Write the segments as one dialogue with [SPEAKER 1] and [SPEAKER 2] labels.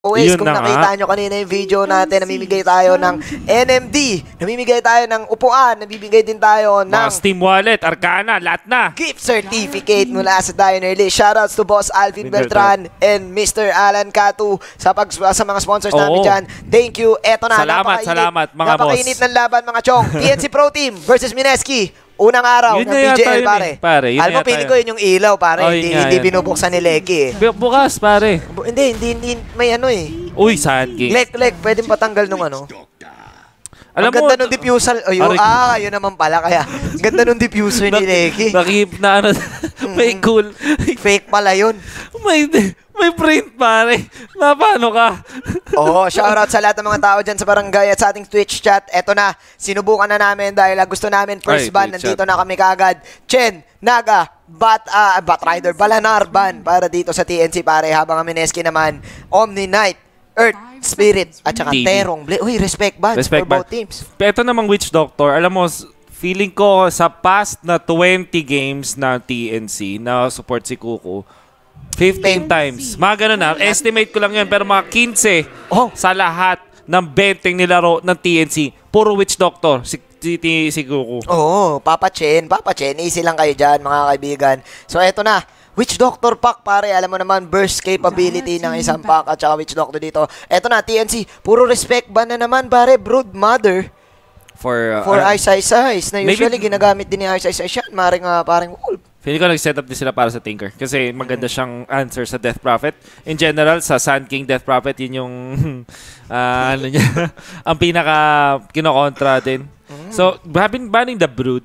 [SPEAKER 1] Always, kung nakita nyo kanina yung video natin, namimigay tayo ng NMD, namimigay tayo ng upuan, namimigay din tayo ng
[SPEAKER 2] mga Steam Wallet, Arcana, lahat na.
[SPEAKER 1] Gift certificate mula sa Diner List. Shoutouts to Boss Alvin Beltran and Mr. Alan Catu sa mga sponsors namin dyan. Thank you. Eto na,
[SPEAKER 2] salamat mga boss.
[SPEAKER 1] Napakainit ng laban mga chong. TNC Pro Team versus Mineski. Unang araw ng PGL, pare. Alam mo, pili ko yun yung ilaw, pare. Hindi binubuksan ni Lecky eh.
[SPEAKER 2] Bukas, pare.
[SPEAKER 1] Hindi. May ano eh.
[SPEAKER 2] Uy, saan game?
[SPEAKER 1] Lek, pwedeng patanggal nung ano.
[SPEAKER 2] Alam
[SPEAKER 1] mo, ganda nung diffuser. Yun naman pala. Kaya, ganda nung diffuser ni Lecky.
[SPEAKER 2] Nakip na ano. May cool.
[SPEAKER 1] Fake pala yun.
[SPEAKER 2] May print, pare. Paano ka?
[SPEAKER 1] Shoutout sa lahat ng mga tao dyan sa barangay at sa ating Twitch chat. Eto na, sinubukan na namin dahil gusto namin first ban. Nandito na kami kagad. Chen, Naga, Bat Rider, Balanar ban para dito sa TNC, pare. Habang ang Mineski naman, Omni Knight, Earth, Spirit, at saka Terong Blade. Uy, respect ban for both teams.
[SPEAKER 2] Ito namang Witch Doctor, alam mo, feeling ko sa past na 20 games na TNC na support si Kuko, 15 times. Mga ganun na. Estimate ko lang yan. Pero mga 15 sa lahat ng 20 nilaro ng TNC. Puro Witch Doctor. Si Kuko.
[SPEAKER 1] Papa Chen. Easy lang kayo dyan, mga kaibigan. So, eto na. Witch Doctor pack, pare. Alam mo naman, burst capability ng isang pack at saka Witch Doctor dito. Eto na, TNC. Puro respect ba na naman, pare? Brood Mother. For Ice. Na usually, ginagamit din ni Ice yan. Maring Wolf.
[SPEAKER 2] Feeling ko nag-set up din sila para sa Tinker kasi maganda siyang answer sa Death Prophet. In general, sa Sand King Death Prophet, yun yung ano niya, ang pinaka kinokontra din. So, banning the Brood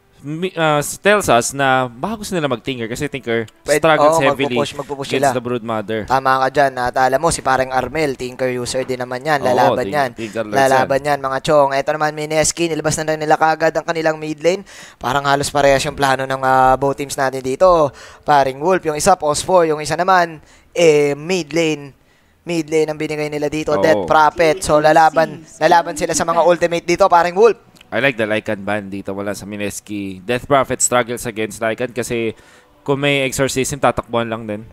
[SPEAKER 2] tells us na baka gusto nila mag-Tinker kasi Tinker struggles heavily against the Brood Mother.
[SPEAKER 1] Tama ka dyan. At alam mo, si parang Armel, Tinker user din naman yan. Lalaban yan, mga chong. Ito naman, Mineski, nilabas na nila kagad ang kanilang mid lane. Parang halos parehas yung plano ng both teams natin dito. Paring Wolf, yung isa, Post 4, yung isa naman, mid lane ang binigay nila dito, Death Prophet. So, lalaban sila sa mga ultimate dito, paring Wolf.
[SPEAKER 2] I like the Lycan ban dito wala sa Mineski. Death Prophet struggles against Lycan kasi kung may exorcism, tatakbuhan lang din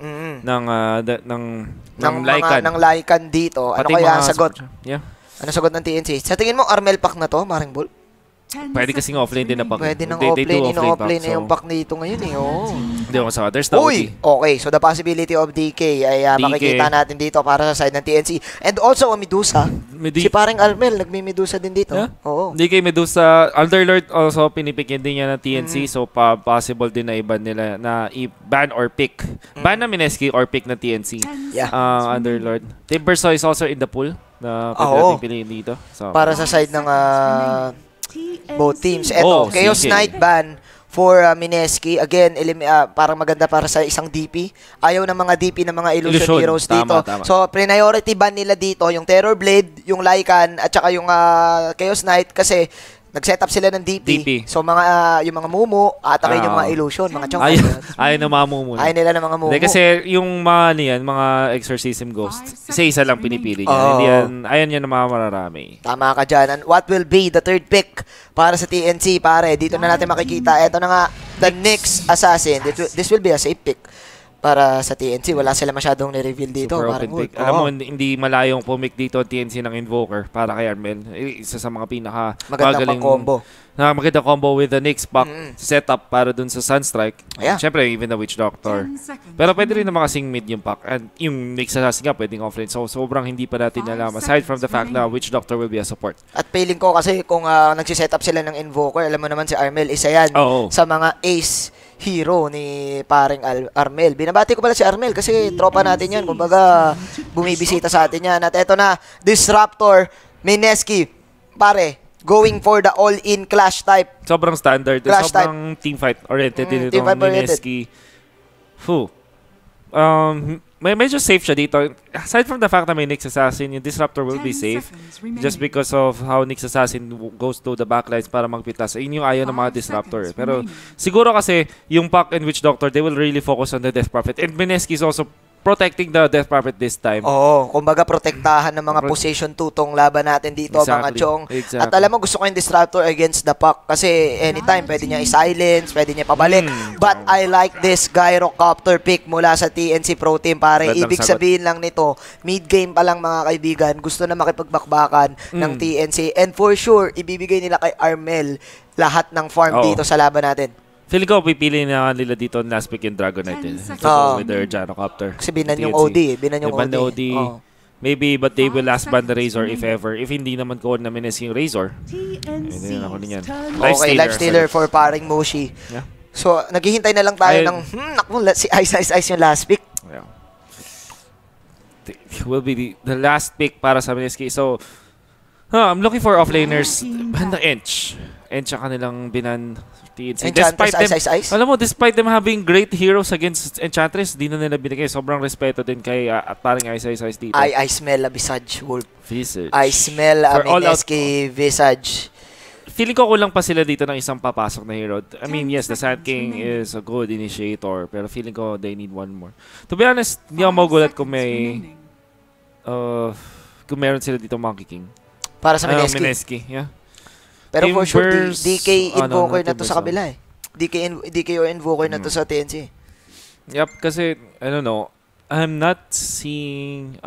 [SPEAKER 2] ng Lycan.
[SPEAKER 1] Ng Lycan dito. Ano kaya ang sagot? Ano sagot ng TNC? Sa tingin mo, Armel pack na to, Maring Bull?
[SPEAKER 2] Pwede kasing offlane din na pack.
[SPEAKER 1] Pwede nang offlane na yung pack dito ngayon eh.
[SPEAKER 2] Hindi ako sa others.
[SPEAKER 1] Okay. So the possibility of DK ay makikita natin dito para sa side ng TNC. And also ang Medusa. Si parang Armel, nagmi-Medusa din dito.
[SPEAKER 2] DK Medusa. Underlord also pinipigyan din niya ng TNC. So possible din na iban nila na i-ban or pick. Ban na Mineski or pick na TNC. Underlord. Timbersaw is also in the pool na pwede natin piliin dito. So,
[SPEAKER 1] para sa side ng both teams. Eto, Chaos Knight ban for Mineski. Again, parang maganda para sa isang DP. Ayaw ng mga DP ng mga Illusion Heroes dito. So, priority ban nila dito yung Terror Blade, yung Lycan, at saka yung Chaos Knight kasi nag-set up sila ng DP. So, yung mga Mumu, atakin yung mga Illusion, mga chong.
[SPEAKER 2] Ayaw ng mga Mumu.
[SPEAKER 1] Ayaw nila ng mga Mumu.
[SPEAKER 2] Kasi yung mga Exorcism Ghost, isa-isa lang pinipili niya. Ayaw niya ng mga mararami.
[SPEAKER 1] Tama ka dyan. And what will be the third pick para sa TNC, pare? Dito na natin makikita. Ito na nga, the next Assassin. This will be a safe pick para sa TNC. Wala sila masyadong ni-reveal dito.
[SPEAKER 2] Alam mo, hindi malayong pumick dito TNC ng Invoker para kay Armel. Isa sa mga
[SPEAKER 1] magandang combo.
[SPEAKER 2] Magandang combo with the next pack setup para dun sa Sunstrike. Siyempre, even the Witch Doctor. Pero pwede rin na makasing mid yung pack. And yung next assassin nga, pwedeng offlane. So, sobrang hindi pa natin alam. Aside from the fact na Witch Doctor will be a support. At
[SPEAKER 1] feeling ko kasi kung nagsiset-up sila ng Invoker, alam mo naman si Armel, isa yan sa mga ace hero ni paring Armel. Binabati ko pala si Armel kasi tropa natin yan. Kumbaga, bumibisita sa atin yan. At eto na, Disruptor, Mineski, pare, going for the all-in clash type.
[SPEAKER 2] Sobrang standard. Sobrang teamfight oriented din ito. Mineski. Medyo safe siya dito. Aside from the fact na may Nyx Assassin, yung Disruptor will be safe. Just because of how Nyx Assassin goes to the backlines para magpitas. Yun yung ayaw ng mga Disruptor. Pero siguro kasi yung Pack and Witch Doctor, they will really focus on the Death Prophet. And Mineski is also protecting the Death Prophet this time.
[SPEAKER 1] Oo, kumbaga protektahan ng mga position 2 tong laban natin dito, mga chong.
[SPEAKER 2] Exactly.
[SPEAKER 1] At alam mo, gusto ko yung Disruptor against the Puck kasi anytime pwede niya i-silence, pwede niya pabalik. But I like this Gyrocopter pick mula sa TNC Pro Team, pare. Ibig sabihin lang nito, mid-game pa lang mga kaibigan, gusto na makipagbakbakan ng TNC. And for sure, ibibigay nila kay Armel lahat ng farm dito sa laban natin.
[SPEAKER 2] Feeling ko, pipili na nila dito last pick yung Dragonite with their Gyrocopter.
[SPEAKER 1] Kasi binan yung OD. Binan yung OD.
[SPEAKER 2] Maybe, but they will last ban the Razor if ever. If hindi naman ko na Mineski yung Razor. Hindi na ako niyan.
[SPEAKER 1] Okay, Lifestealer for paring Moshi.
[SPEAKER 2] Yeah.
[SPEAKER 1] So, naghihintay na lang tayo ng, naku, si Ice yung last pick.
[SPEAKER 2] Yeah. It will be the last pick para sa Mineski. So, I'm looking for offlaners. Banda Ench. Ench ang kanilang binan. TNC. Despite them, alam mo, despite them having great heroes against Enchantress, di na nila binigay. Sobrang respeto din kay paring Ice dito.
[SPEAKER 1] I smell a Visage Wolf.
[SPEAKER 2] Visage.
[SPEAKER 1] I smell a Mineski Visage.
[SPEAKER 2] Feeling ko kulang pa sila dito ng isang papasok na hero. I mean, yes, the Sand King is a good initiator, pero feeling ko they need one more. To be honest, hindi ako magulat kung meron sila dito Monkey King.
[SPEAKER 1] Para sa Mineski.
[SPEAKER 2] Yeah.
[SPEAKER 1] Pero for sure, DK Invoker na to sa kabila eh. DK or Invoker na to sa TNC.
[SPEAKER 2] Yep, kasi, I don't know, I'm not seeing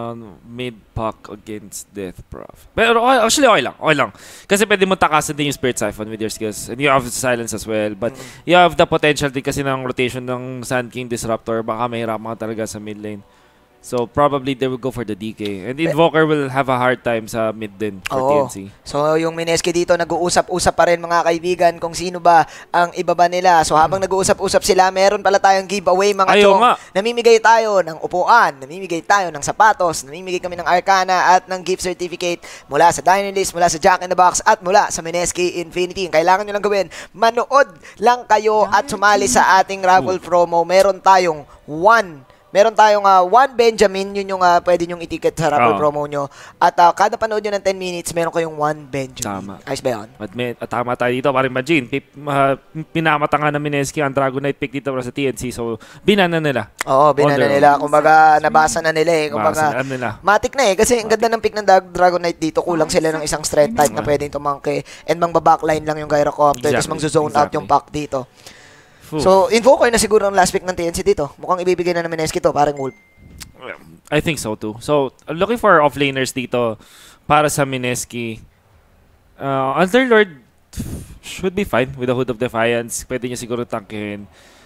[SPEAKER 2] mid-puck against Death Prof. Pero actually, okay lang. Kasi pwede mo takasan din yung Spirit Siphon with your skills. And you have Silence as well. But you have the potential din kasi ng rotation ng Sand King Disruptor. Baka mahirapan ka talaga sa mid lane. So, probably they will go for the DK. And Invoker will have a hard time sa mid din for TNC. So,
[SPEAKER 1] yung Mineski dito, nag-uusap-usap pa rin mga kaibigan kung sino ba ang ibaba nila. So, habang nag-uusap-usap sila, meron pala tayong giveaway mga chong. Namimigay tayo ng upuan, namimigay tayo ng sapatos, namimigay kami ng Arcana at ng gift certificate mula sa Diner List, mula sa Jack in the Box at mula sa Mineski Infinity. Ang kailangan nyo lang gawin, manood lang kayo at sumali sa ating raffle promo. Meron tayong Meron tayong 1 Benjamin, yun yung pwede nyong iticket sa raffle promo nyo. At kada panood nyo ng 10 minutes, meron kayong 1 Benjamin.
[SPEAKER 2] Tama.
[SPEAKER 1] Ayos ba yun?
[SPEAKER 2] Tama tayo dito, parang imagine. Pinamata nga ng Mineski ang Dragonite pick dito para sa TNC. So, binana nila.
[SPEAKER 1] Oo, binana nila. Kumbaga, nabasa na nila eh. Kumbaga, matik na eh. Kasi ang ganda ng pick ng Dragonite dito, kulang sila ng isang strength type na pwedeng tumangke. And mangbabackline lang yung Gyrocopter. Tapos mang-zone out yung pack dito. So, Invoker na siguro ang last pick ng TNC dito. Mukhang ibibigay na ng Mineski to, parang Wolf.
[SPEAKER 2] I think so too. So, I'm looking for offlaners dito para sa Mineski. Underlord should be fine with the Hood of Defiance. Pwede niya siguro tangkihin.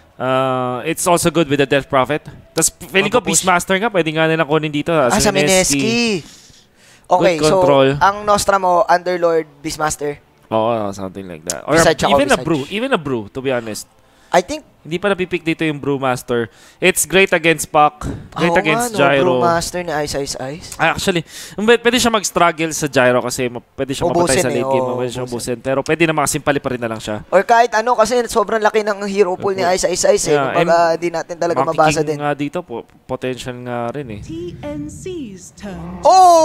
[SPEAKER 2] It's also good with the Death Prophet. Tapos, feeling ko Beastmaster nga, pwede nga nila kunin dito.
[SPEAKER 1] Sa Mineski. Okay, so, ang Nostra mo, Underlord, Beastmaster?
[SPEAKER 2] Oo, something like that. Or even a Brew, to be honest.
[SPEAKER 1] I think
[SPEAKER 2] hindi pa napipick dito yung Brewmaster. It's great against Puck, great against Gyro.
[SPEAKER 1] Brewmaster ni Ice.
[SPEAKER 2] Actually, pwede siya mag-struggle sa Gyro kasi pwede siya mapatay sa late game. Pwede siya ubusin. Pero pwede na makasimpali pa rin na lang siya.
[SPEAKER 1] Or kahit ano, kasi sobrang laki ng hero pool ni Ice eh. Kumbaga, di natin talaga mabasa din.
[SPEAKER 2] Nga dito, potential nga rin eh.
[SPEAKER 3] TNC's turn.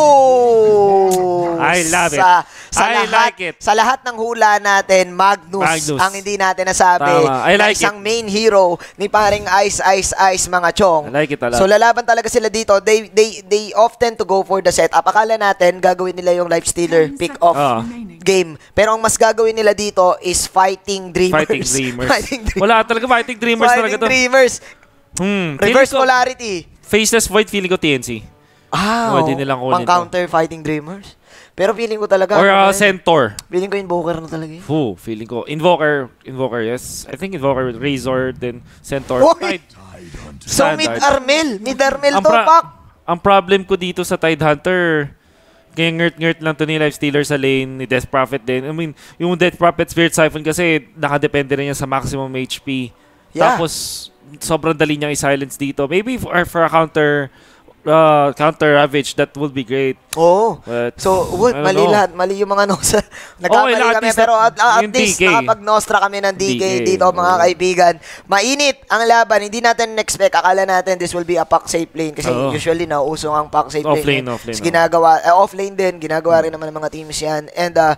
[SPEAKER 1] Oh!
[SPEAKER 2] I love it. I like it.
[SPEAKER 1] Sa lahat ng hula natin, Magnus. Ang hindi natin nasabi.
[SPEAKER 2] I like
[SPEAKER 1] isang main hero ni paring Ice, mga chong.
[SPEAKER 2] I like it a lot.
[SPEAKER 1] So lalaban talaga sila dito. They often to go for the setup. Akala natin gagawin nila yung Lifestealer pick off game. Pero ang mas gagawin nila dito is Fighting Dreamers.
[SPEAKER 2] Wala talaga Fighting Dreamers talaga to.
[SPEAKER 1] Reverse polarity.
[SPEAKER 2] Faceless Void, feeling ko TNC. Pwede nilang kunin
[SPEAKER 1] pang-counter Fighting Dreamers. Pero feeling ko talaga
[SPEAKER 2] or Centaur.
[SPEAKER 1] Feeling ko Invoker na talaga eh.
[SPEAKER 2] Feeling ko Invoker, yes. I think Invoker, Razor, then Centaur.
[SPEAKER 1] So mid-Armel to, Pak.
[SPEAKER 2] Ang problem ko dito sa Tidehunter, kaya ngert lang to ni Lifestealer sa lane, ni Death Prophet din. I mean, yung Death Prophet Spirit Siphon kasi nakadepende rin yan sa maximum HP. Tapos, sobrang dali niyang i-silence dito. Maybe for a counter ravage, that would be great. So, mali yung mga nosa. Nagkamali kami, pero at least nakapag-nostra kami ng DK dito, mga kaibigan. Mainit ang laban. Hindi natin expect. Akala natin this will be a pack safe lane. Kasi usually nauusong ang pack safe lane. Offlane.
[SPEAKER 1] Off-lane din. Ginagawa rin naman ng mga teams yan. And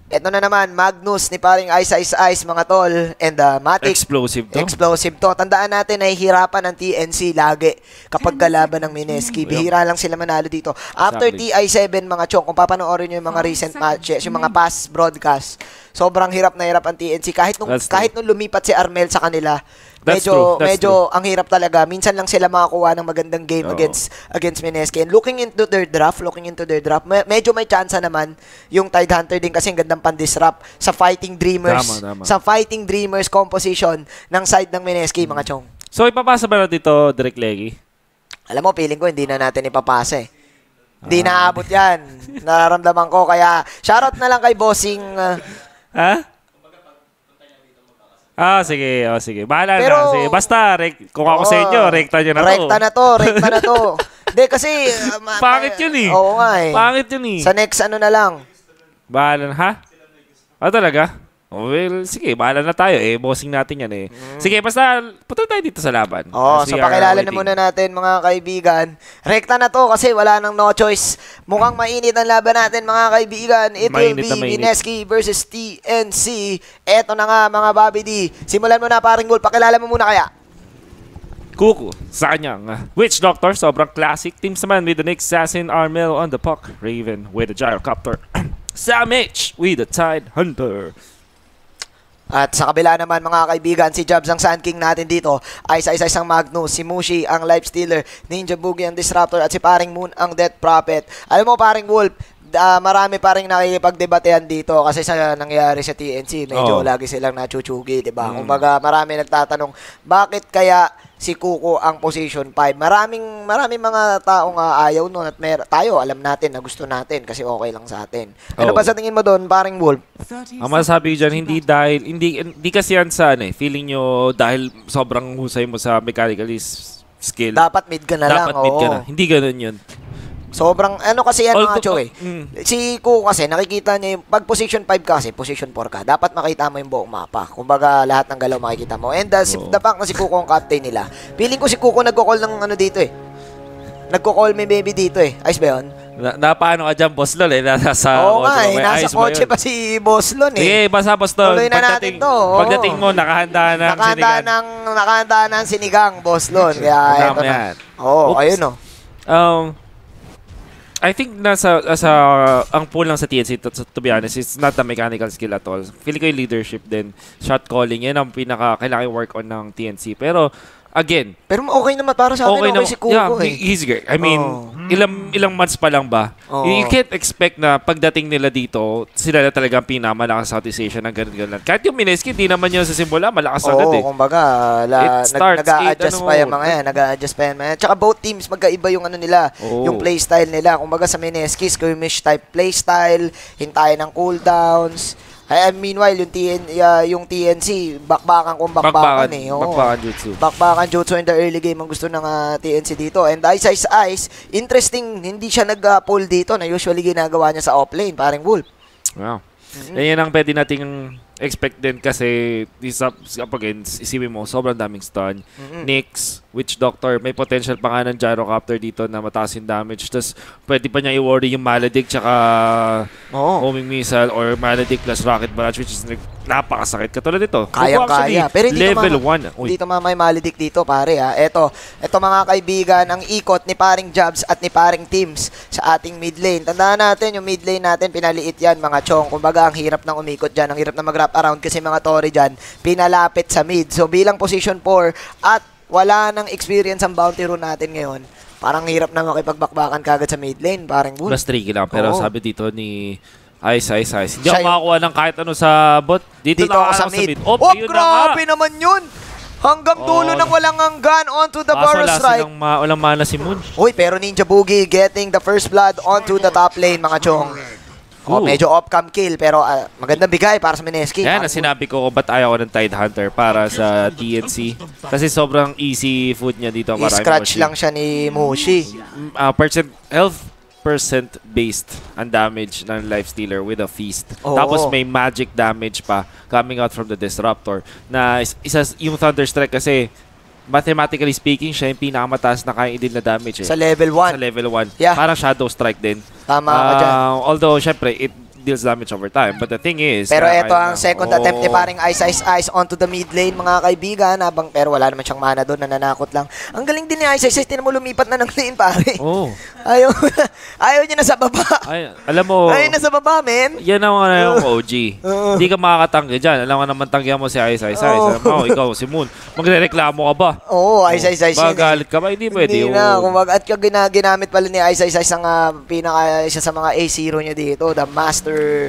[SPEAKER 1] Ito na naman, Magnus ni paring Ice mga tol. And Matic.
[SPEAKER 2] Explosive to.
[SPEAKER 1] Explosive to. Tandaan natin, nahihirapan ng TNC lagi kapag kalaban ng Mineski. Bihira lang sila manalo dito. After TI7 mga chong, kung papanoorin nyo yung mga recent matches, yung mga past broadcast, sobrang hirap na hirap ang TNC. Kahit nung lumipat si Armel sa kanila, medyo ang hirap talaga. Minsan lang sila makakuha ng magandang game against Mineski. And looking into their draft, medyo may chance naman yung Tidehunter din kasi ang gandang pan-disrupt sa Fighting Dreamers.
[SPEAKER 2] Tama.
[SPEAKER 1] Sa Fighting Dreamers composition ng side ng Mineski, mga chong.
[SPEAKER 2] So, ipapasa ba na dito, Direk Leggy?
[SPEAKER 1] Alam mo, feeling ko hindi na natin ipapasa eh. Hindi naabot yan. Nararamdaman ko. Kaya, shoutout na lang kay Bossing. Sige. Bahala na. Sige. Basta, kung ako sa inyo, rekta nyo na to. Rekta na to. Hindi, kasi...
[SPEAKER 2] Pangit yun eh.
[SPEAKER 1] Oo nga eh.
[SPEAKER 2] Pangit yun eh.
[SPEAKER 1] Sa next ano na lang.
[SPEAKER 2] Bahala na, ha? Talaga? Well, sige, bahala na tayo eh. Bossing natin yan eh. Sige, basta punta tayo dito sa laban.
[SPEAKER 1] So pakilala na muna natin mga kaibigan. Rekta na to kasi wala nang no choice. Mukhang mainit ang laban natin mga kaibigan. It will be Mineski versus TNC. Eto na nga mga Bobby D. Simulan mo na paring Wolf. Pakilala mo muna kaya.
[SPEAKER 2] Kuku sa kanyang Witch Doctor, sobrang classic. Teams naman with the next Assassin, Armel on the puck. Raven with the Gyrocopter. Samich with the Tidehunter.
[SPEAKER 1] At sa kabila naman mga kaibigan, si Jobs ang Sand King natin dito. Ice ang Magnus, si Mushi ang Life Stealer, Ninja Boogie ang Disruptor at si paring Moon ang Death Prophet. Alam mo paring Wolf, marami pa rin nakikipagdebatehan dito kasi sa nangyari sa TNC, medyo lagi silang nachuchugi, diba? Kumbaga marami nagtatanong, bakit kaya si Kuko ang position 5? Maraming mga taong ayaw nun at tayo alam natin na gusto natin kasi okay lang sa atin. Ano ba sa tingin mo doon, paring Wolf?
[SPEAKER 2] Ang masasabi ko dyan, hindi kasi yan sa feeling nyo dahil sobrang husay mo sa mechanical skill.
[SPEAKER 1] Dapat mid ka na lang.
[SPEAKER 2] Dapat mid ka na. Hindi ganun yun.
[SPEAKER 1] Sobrang, kasi yan mga Cho eh. Si Kuko kasi, nakikita niya yung, pag position 5 kasi, position 4 ka, dapat makita mo yung buong mapa. Kumbaga, lahat ng galaw makikita mo. And the fact na si Kuko ang captain nila, feeling ko si Kuko nagko-call ng dito eh. Nagko-call me baby dito eh. Ayos ba yun?
[SPEAKER 2] Paano ka dyan, Boss Lol eh? Nasa
[SPEAKER 1] kotse pa si Boss Lol eh.
[SPEAKER 2] Sige, basta Boss Lol.
[SPEAKER 1] Tuloy na natin to.
[SPEAKER 2] Pagdating mo, nakahanda
[SPEAKER 1] ng sinigang, Boss Lol. Kaya ito na. Ayun
[SPEAKER 2] I think ang pull lang sa TNC, to be honest, it's not the mechanical skill at all. Feeling ko yung leadership din, shot calling, yan ang kailangan work on ng TNC. Pero, again,
[SPEAKER 1] okay naman para sa akin, okay si Kuko eh.
[SPEAKER 2] He's great. I mean, ilang months pa lang ba? You can't expect na pagdating nila dito, sila na talagang pinamalakas sa organization ng ganun-ganun. Kahit yung Mineski, di naman yun sa simula, malakas agad eh.
[SPEAKER 1] Kumbaga, nag-a-adjust pa yung mga yan. Tsaka both teams, magkaiba yung nila, yung playstyle nila. Kumbaga sa Mineski, skirmish type playstyle, hintayin ng cooldowns. Meanwhile, yung TNC, bakbakan eh. Bakbakan jutsu in the early game ang gusto ng TNC dito. And Ice, interesting, hindi siya nag-pull dito na usually ginagawa niya sa offlane, paring Wolf.
[SPEAKER 2] Wow. Yan ang pwede nating expect din kasi again, isipin mo, sobrang daming stun. Nyx, Witch Doctor, may potential pa nga ng Gyrocopter dito na mataas yung damage. Tapos, pwede pa niya i-worry yung Maledict tsaka homing missile or Maledict plus Rocket Barrage which is napakasakit. Katulad dito.
[SPEAKER 1] Kaya. Pero
[SPEAKER 2] level 1.
[SPEAKER 1] Dito may Maledict dito, pare ha. Ito mga kaibigan, ang ikot ni paring Jobs at ni paring Teams sa ating mid lane. Tandaan natin, yung mid lane natin, pinaliit yan mga chong. Kumbaga, ang hirap ng umikot dyan. Ang hirap na mag-wrap around kasi mga Tory dyan, pinalapit sa mid. So, bilang position 4 at wala nang experience ang bounty rune natin ngayon, parang hirap na makipagbakbakan kagad sa mid lane, parang Wolf.
[SPEAKER 2] Plus tricky lang, pero sabi dito ni Ice. Hindi ako makakuha ng kahit ano sa bot. Dito
[SPEAKER 1] ako sa mid. Grabe naman yun! Hanggang dulo nang walang hanggan onto the Burrow Strike.
[SPEAKER 2] Walang mana si Moon.
[SPEAKER 1] Pero Ninja Boogie getting the first blood onto the top lane, mga chong. Medyo off-cam kill, pero magandang bigay para sa Mineski.
[SPEAKER 2] Yan, sinabi ko ba't ayaw ko ng Tidehunter para sa TNC. Kasi sobrang easy food niya dito.
[SPEAKER 1] I-scratch lang siya ni Mushi.
[SPEAKER 2] Health percent based ang damage ng Life Stealer with a feast. Tapos may magic damage pa coming out from the Disruptor. Na yung Thunderstrike kasi mathematically speaking, siya yung pinakamataas na kaya i-deal na damage eh.
[SPEAKER 1] Sa level 1.
[SPEAKER 2] Sa level 1.
[SPEAKER 1] Yeah.
[SPEAKER 2] Parang Shadow Strike din.
[SPEAKER 1] Tama ka dyan.
[SPEAKER 2] Although, syempre, deals damage over time. But the thing is...
[SPEAKER 1] Pero ito ang second attempt ni paring Ice onto the mid lane, mga kaibigan. Pero wala naman siyang mana doon, nananakot lang. Ang galing din ni Ice, tinan mo lumipat na ng lane, pare. Ayaw niya na sa baba.
[SPEAKER 2] Alam mo...
[SPEAKER 1] Ayaw na sa baba, men.
[SPEAKER 2] Yan ang yung OG. Hindi ka makakatanggi dyan. Alam nga naman tanggihan mo si Ice. Alam mo, ikaw, si Moon. Magre-reklamo ka ba?
[SPEAKER 1] Oo, Ice.
[SPEAKER 2] Magalit ka ba? Hindi pwede.
[SPEAKER 1] Hindi na. At ginamit pala ni Ice ang isa sa mga A0 niya dito, the Master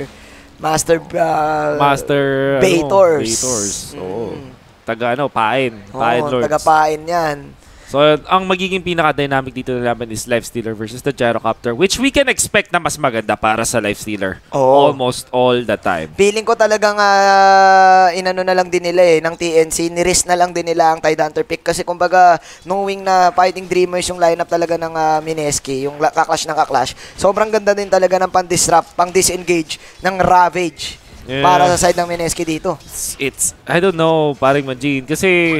[SPEAKER 1] Baitors.
[SPEAKER 2] Oo. Taga pain lords.
[SPEAKER 1] Taga pain yan.
[SPEAKER 2] So, ang magiging pinaka-dynamic dito na laban is Lifestealer versus the Gyrocopter, which we can expect na mas maganda para sa Lifestealer. Almost all the time.
[SPEAKER 1] Feeling ko talagang inano na lang din nila ng TNC, ni-risk na lang din nila ang Tidehunter pick kasi kumbaga knowing na Fighting Dreamers yung lineup talaga ng Mineski, yung kaklash, sobrang ganda din talaga ng pang-disrupt, pang-disengage ng Ravage para sa side ng Mineski dito.
[SPEAKER 2] I don't know, paring Majin, kasi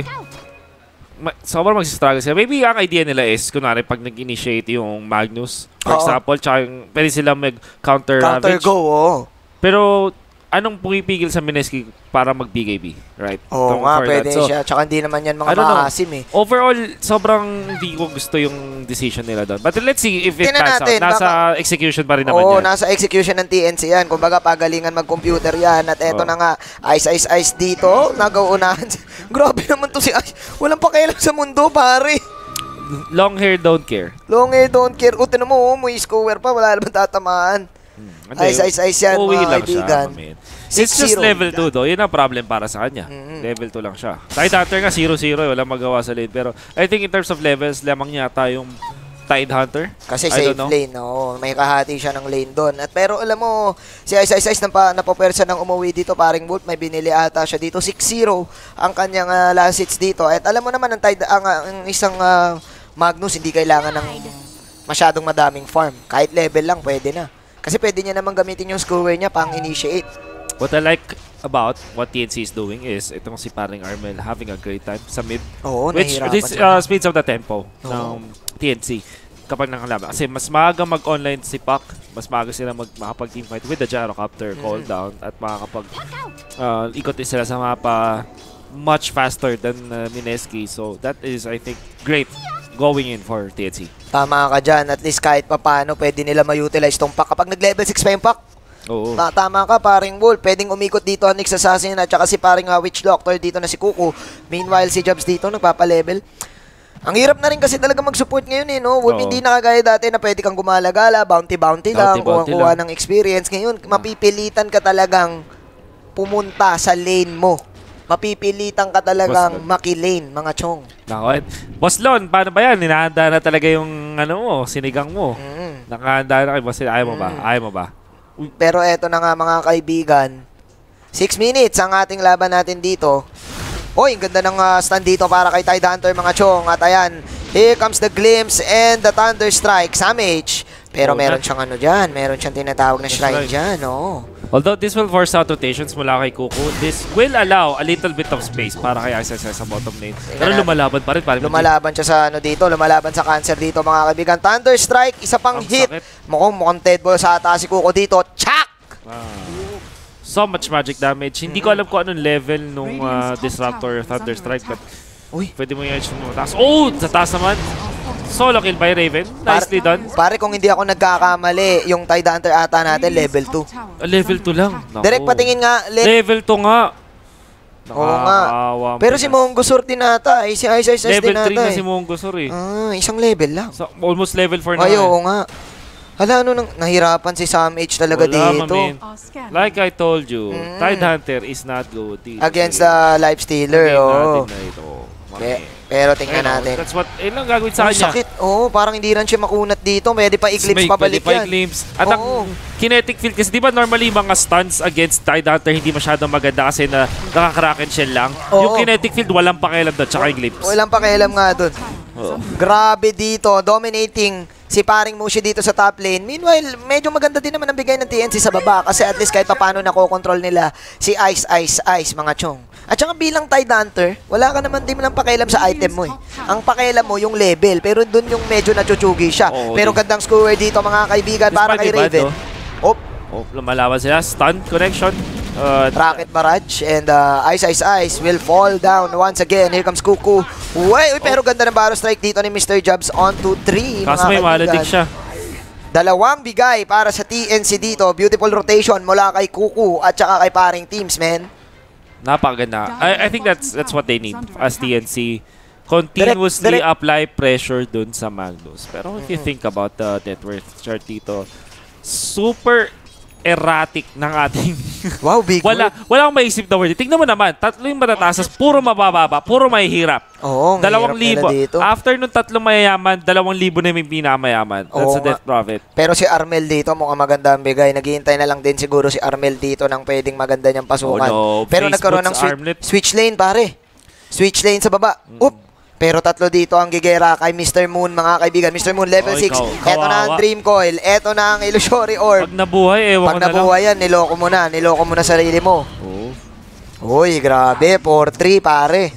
[SPEAKER 2] sobrang mag-struggle sila. Maybe ang idea nila is, kunwari, pag nag-initiate yung Magnus, for example, tsaka yung, pwede sila mag-counter Ravage.
[SPEAKER 1] Counter-go,
[SPEAKER 2] Pero, anong pumipigil sa Mineski para mag-BKB, right?
[SPEAKER 1] Oo nga, pwede siya. Tsaka hindi naman yan mga maasim eh.
[SPEAKER 2] Overall, sobrang hindi ko gusto yung decision nila doon. But let's see if it pans out. Nasa execution pa rin naman yan.
[SPEAKER 1] Oo, nasa execution ng TNC yan. Kumbaga, pagalingan mag-computer yan. At eto na nga, Ice dito. Nag-uunahan. Grabe naman to si Ice. Walang pakialam sa mundo, pare.
[SPEAKER 2] Long hair, don't care.
[SPEAKER 1] Long hair, don't care. Tinan mo, may scorer pa. Wala naman tatamaan. Ice yan, mga kaibigan.
[SPEAKER 2] It's just level 2 though. Yun ang problem para sa kanya. Level 2 lang siya. Tidehunter nga 0-0. Walang magawa sa lane. Pero I think in terms of levels, lamang yata yung Tidehunter.
[SPEAKER 1] Kasi safe lane, no? May kahati siya ng lane doon. Pero alam mo, si Ice napapwersa ng umuwi dito, paring Wolf. May binili ata siya dito. 6-0 ang kanyang last hits dito. At alam mo naman, ang isang Magnus, hindi kailangan ng masyadong madaming farm. Kahit level lang, pwede na. Kasi pwede niya naman gamitin yung scorer niya pang-initiate.
[SPEAKER 2] What I like about what TNC is doing is itong si paring Armel having a great time sa mid. Which this speeds up the tempo ng TNC kapag nakalaban. Kasi mas maaga mag-online si Pac, mas maaga sila makapag-teamfight with the Gyrocopter cooldown at ikot din sila sa mapa much faster than Mineski. So that is, I think, great going in for TNC.
[SPEAKER 1] Tama ka dyan. At least kahit papano pwede nila ma-utilize tong Pac. Kapag nag-level 6 pa yung Pac, tama ka, paring Wolf. Pwedeng umikot dito ang Nyx Assassin at saka si paring Witch Doctor dito na si Kuku. Meanwhile, si Jobs dito nagpapa-level. Ang hirap na rin kasi talaga mag-support ngayon eh, no? Wolf, hindi na kagaya dati na pwede kang gumala-gala, bounty lang, kuha ng experience. Ngayon, mapipilitan ka talagang pumunta sa lane mo. Mapipilitan ka talagang makilane, mga chong.
[SPEAKER 2] Nako, Boss Lon, paano ba yan? Hinahanda na talaga yung sinigang mo. Nakahanda na kay Boss Lon. Ayaw mo ba?
[SPEAKER 1] Pero eto na nga mga kaibigan, 6 minutes ang ating laban natin dito. Oy, ang ganda ng stand dito para kay Tidehunter, mga chong. At ayan, here comes the glimpse and the thunder strike. Samage. Pero meron siyang dyan. Meron siyang tinatawag na shrine dyan.
[SPEAKER 2] Although this will force out rotations mula kay Kuku, this will allow a little bit of space para kay SSS sa bottom lane. Pero lumalaban pa rin.
[SPEAKER 1] Lumalaban siya sa dito. Lumalaban sa cancer dito, mga kaibigan. Thunder strike, isa pang hit. Mukhang dead ball sa ata si Kuku dito. Chak!
[SPEAKER 2] So much magic damage. Hindi ko alam kung anong level nung Disruptor Thunder Strike, but pwede mo i-edge mo taas. Sa taas naman. Solo kill by Raven. Nicely done.
[SPEAKER 1] Pare, kung hindi ako nagkakamali, yung Tidehunter ata natin, level 2.
[SPEAKER 2] Level 2 lang.
[SPEAKER 1] Direct patingin nga.
[SPEAKER 2] Level 2 nga.
[SPEAKER 1] Oo nga. Pero si Mongosur din ata. Si Ice din ata.
[SPEAKER 2] Level 3 na si Mongosur eh.
[SPEAKER 1] Isang level lang.
[SPEAKER 2] So, almost level 4 na.
[SPEAKER 1] Ay, oo nga. Hala, nahirapan si Sam H talaga dito.
[SPEAKER 2] Like I told you, Tidehunter is not good.
[SPEAKER 1] Against the Lifestealer, Pero tingnan natin.
[SPEAKER 2] That's what, lang gagawin sa kanya.
[SPEAKER 1] Sakit. Parang hindi rin siya makunat dito. Pwede pa i-glimpse pabalik yan.
[SPEAKER 2] At ang kinetic field, kasi di ba normally mga stuns against Tidehunter hindi masyadong maganda kasi nakaka-kraken shell lang. Yung kinetic field, walang pakialam doon, tsaka yung glimpse.
[SPEAKER 1] Walang pakialam nga doon. Grabe dito, dominating si paring Mushi dito sa top lane. Meanwhile, medyo maganda din naman ang bigay ng TNC sa baba kasi at least kahit paano nakokontrol nila si Ice, mga chong. At saka bilang Tidehunter, wala ka naman din lang pakialam sa item mo eh. Ang pakialam mo yung level, pero dun yung medyo nachuchugi siya. Pero gandang scorer dito, mga kaibigan, para kay Raven.
[SPEAKER 2] Oh, lumalaban sila. Stun connection.
[SPEAKER 1] Rocket barrage and Ice will fall down once again. Here comes Kuku. Uy, pero ganda ng barrel strike dito ni Mr. Jobs on to 3.
[SPEAKER 2] Kaso may maledict siya.
[SPEAKER 1] Dalawang bigay para sa TNC dito. Beautiful rotation mula kay Kuku at saka kay paring teams, men.
[SPEAKER 2] Napakaganda. I think that's what they need as TNC. Continuously apply pressure dun sa Magnus. Pero if you think about the net worth chart dito, super erratic ng ating
[SPEAKER 1] wow, big
[SPEAKER 2] wala akong maisip na word. Tingnan mo naman, tatlo yung matatasas, puro mabababa, puro mahihirap.
[SPEAKER 1] Oo,
[SPEAKER 2] 2,000. After nung tatlong mayayaman, 2,000 na yung pinakamayaman. That's a death profit.
[SPEAKER 1] Pero si Armel dito, mukhang maganda ang bigay. Naghihintay na lang din siguro si Armel dito ng pwedeng maganda niyang pasukan.
[SPEAKER 2] Oh, no.
[SPEAKER 1] Pero nagkaroon ng switch lane, pare. Switch lane sa baba. Pero tatlo dito ang gigera kay Mr. Moon, mga kaibigan. Mr. Moon, level 6. Eto na ang Dream Coil. Eto na ang Illusory Orb.
[SPEAKER 2] Pag nabuhay, ewan ko na lang.
[SPEAKER 1] Pag nabuhay yan, niloko mo na. Niloko mo na sarili mo. Uy, grabe. 4-3, pare.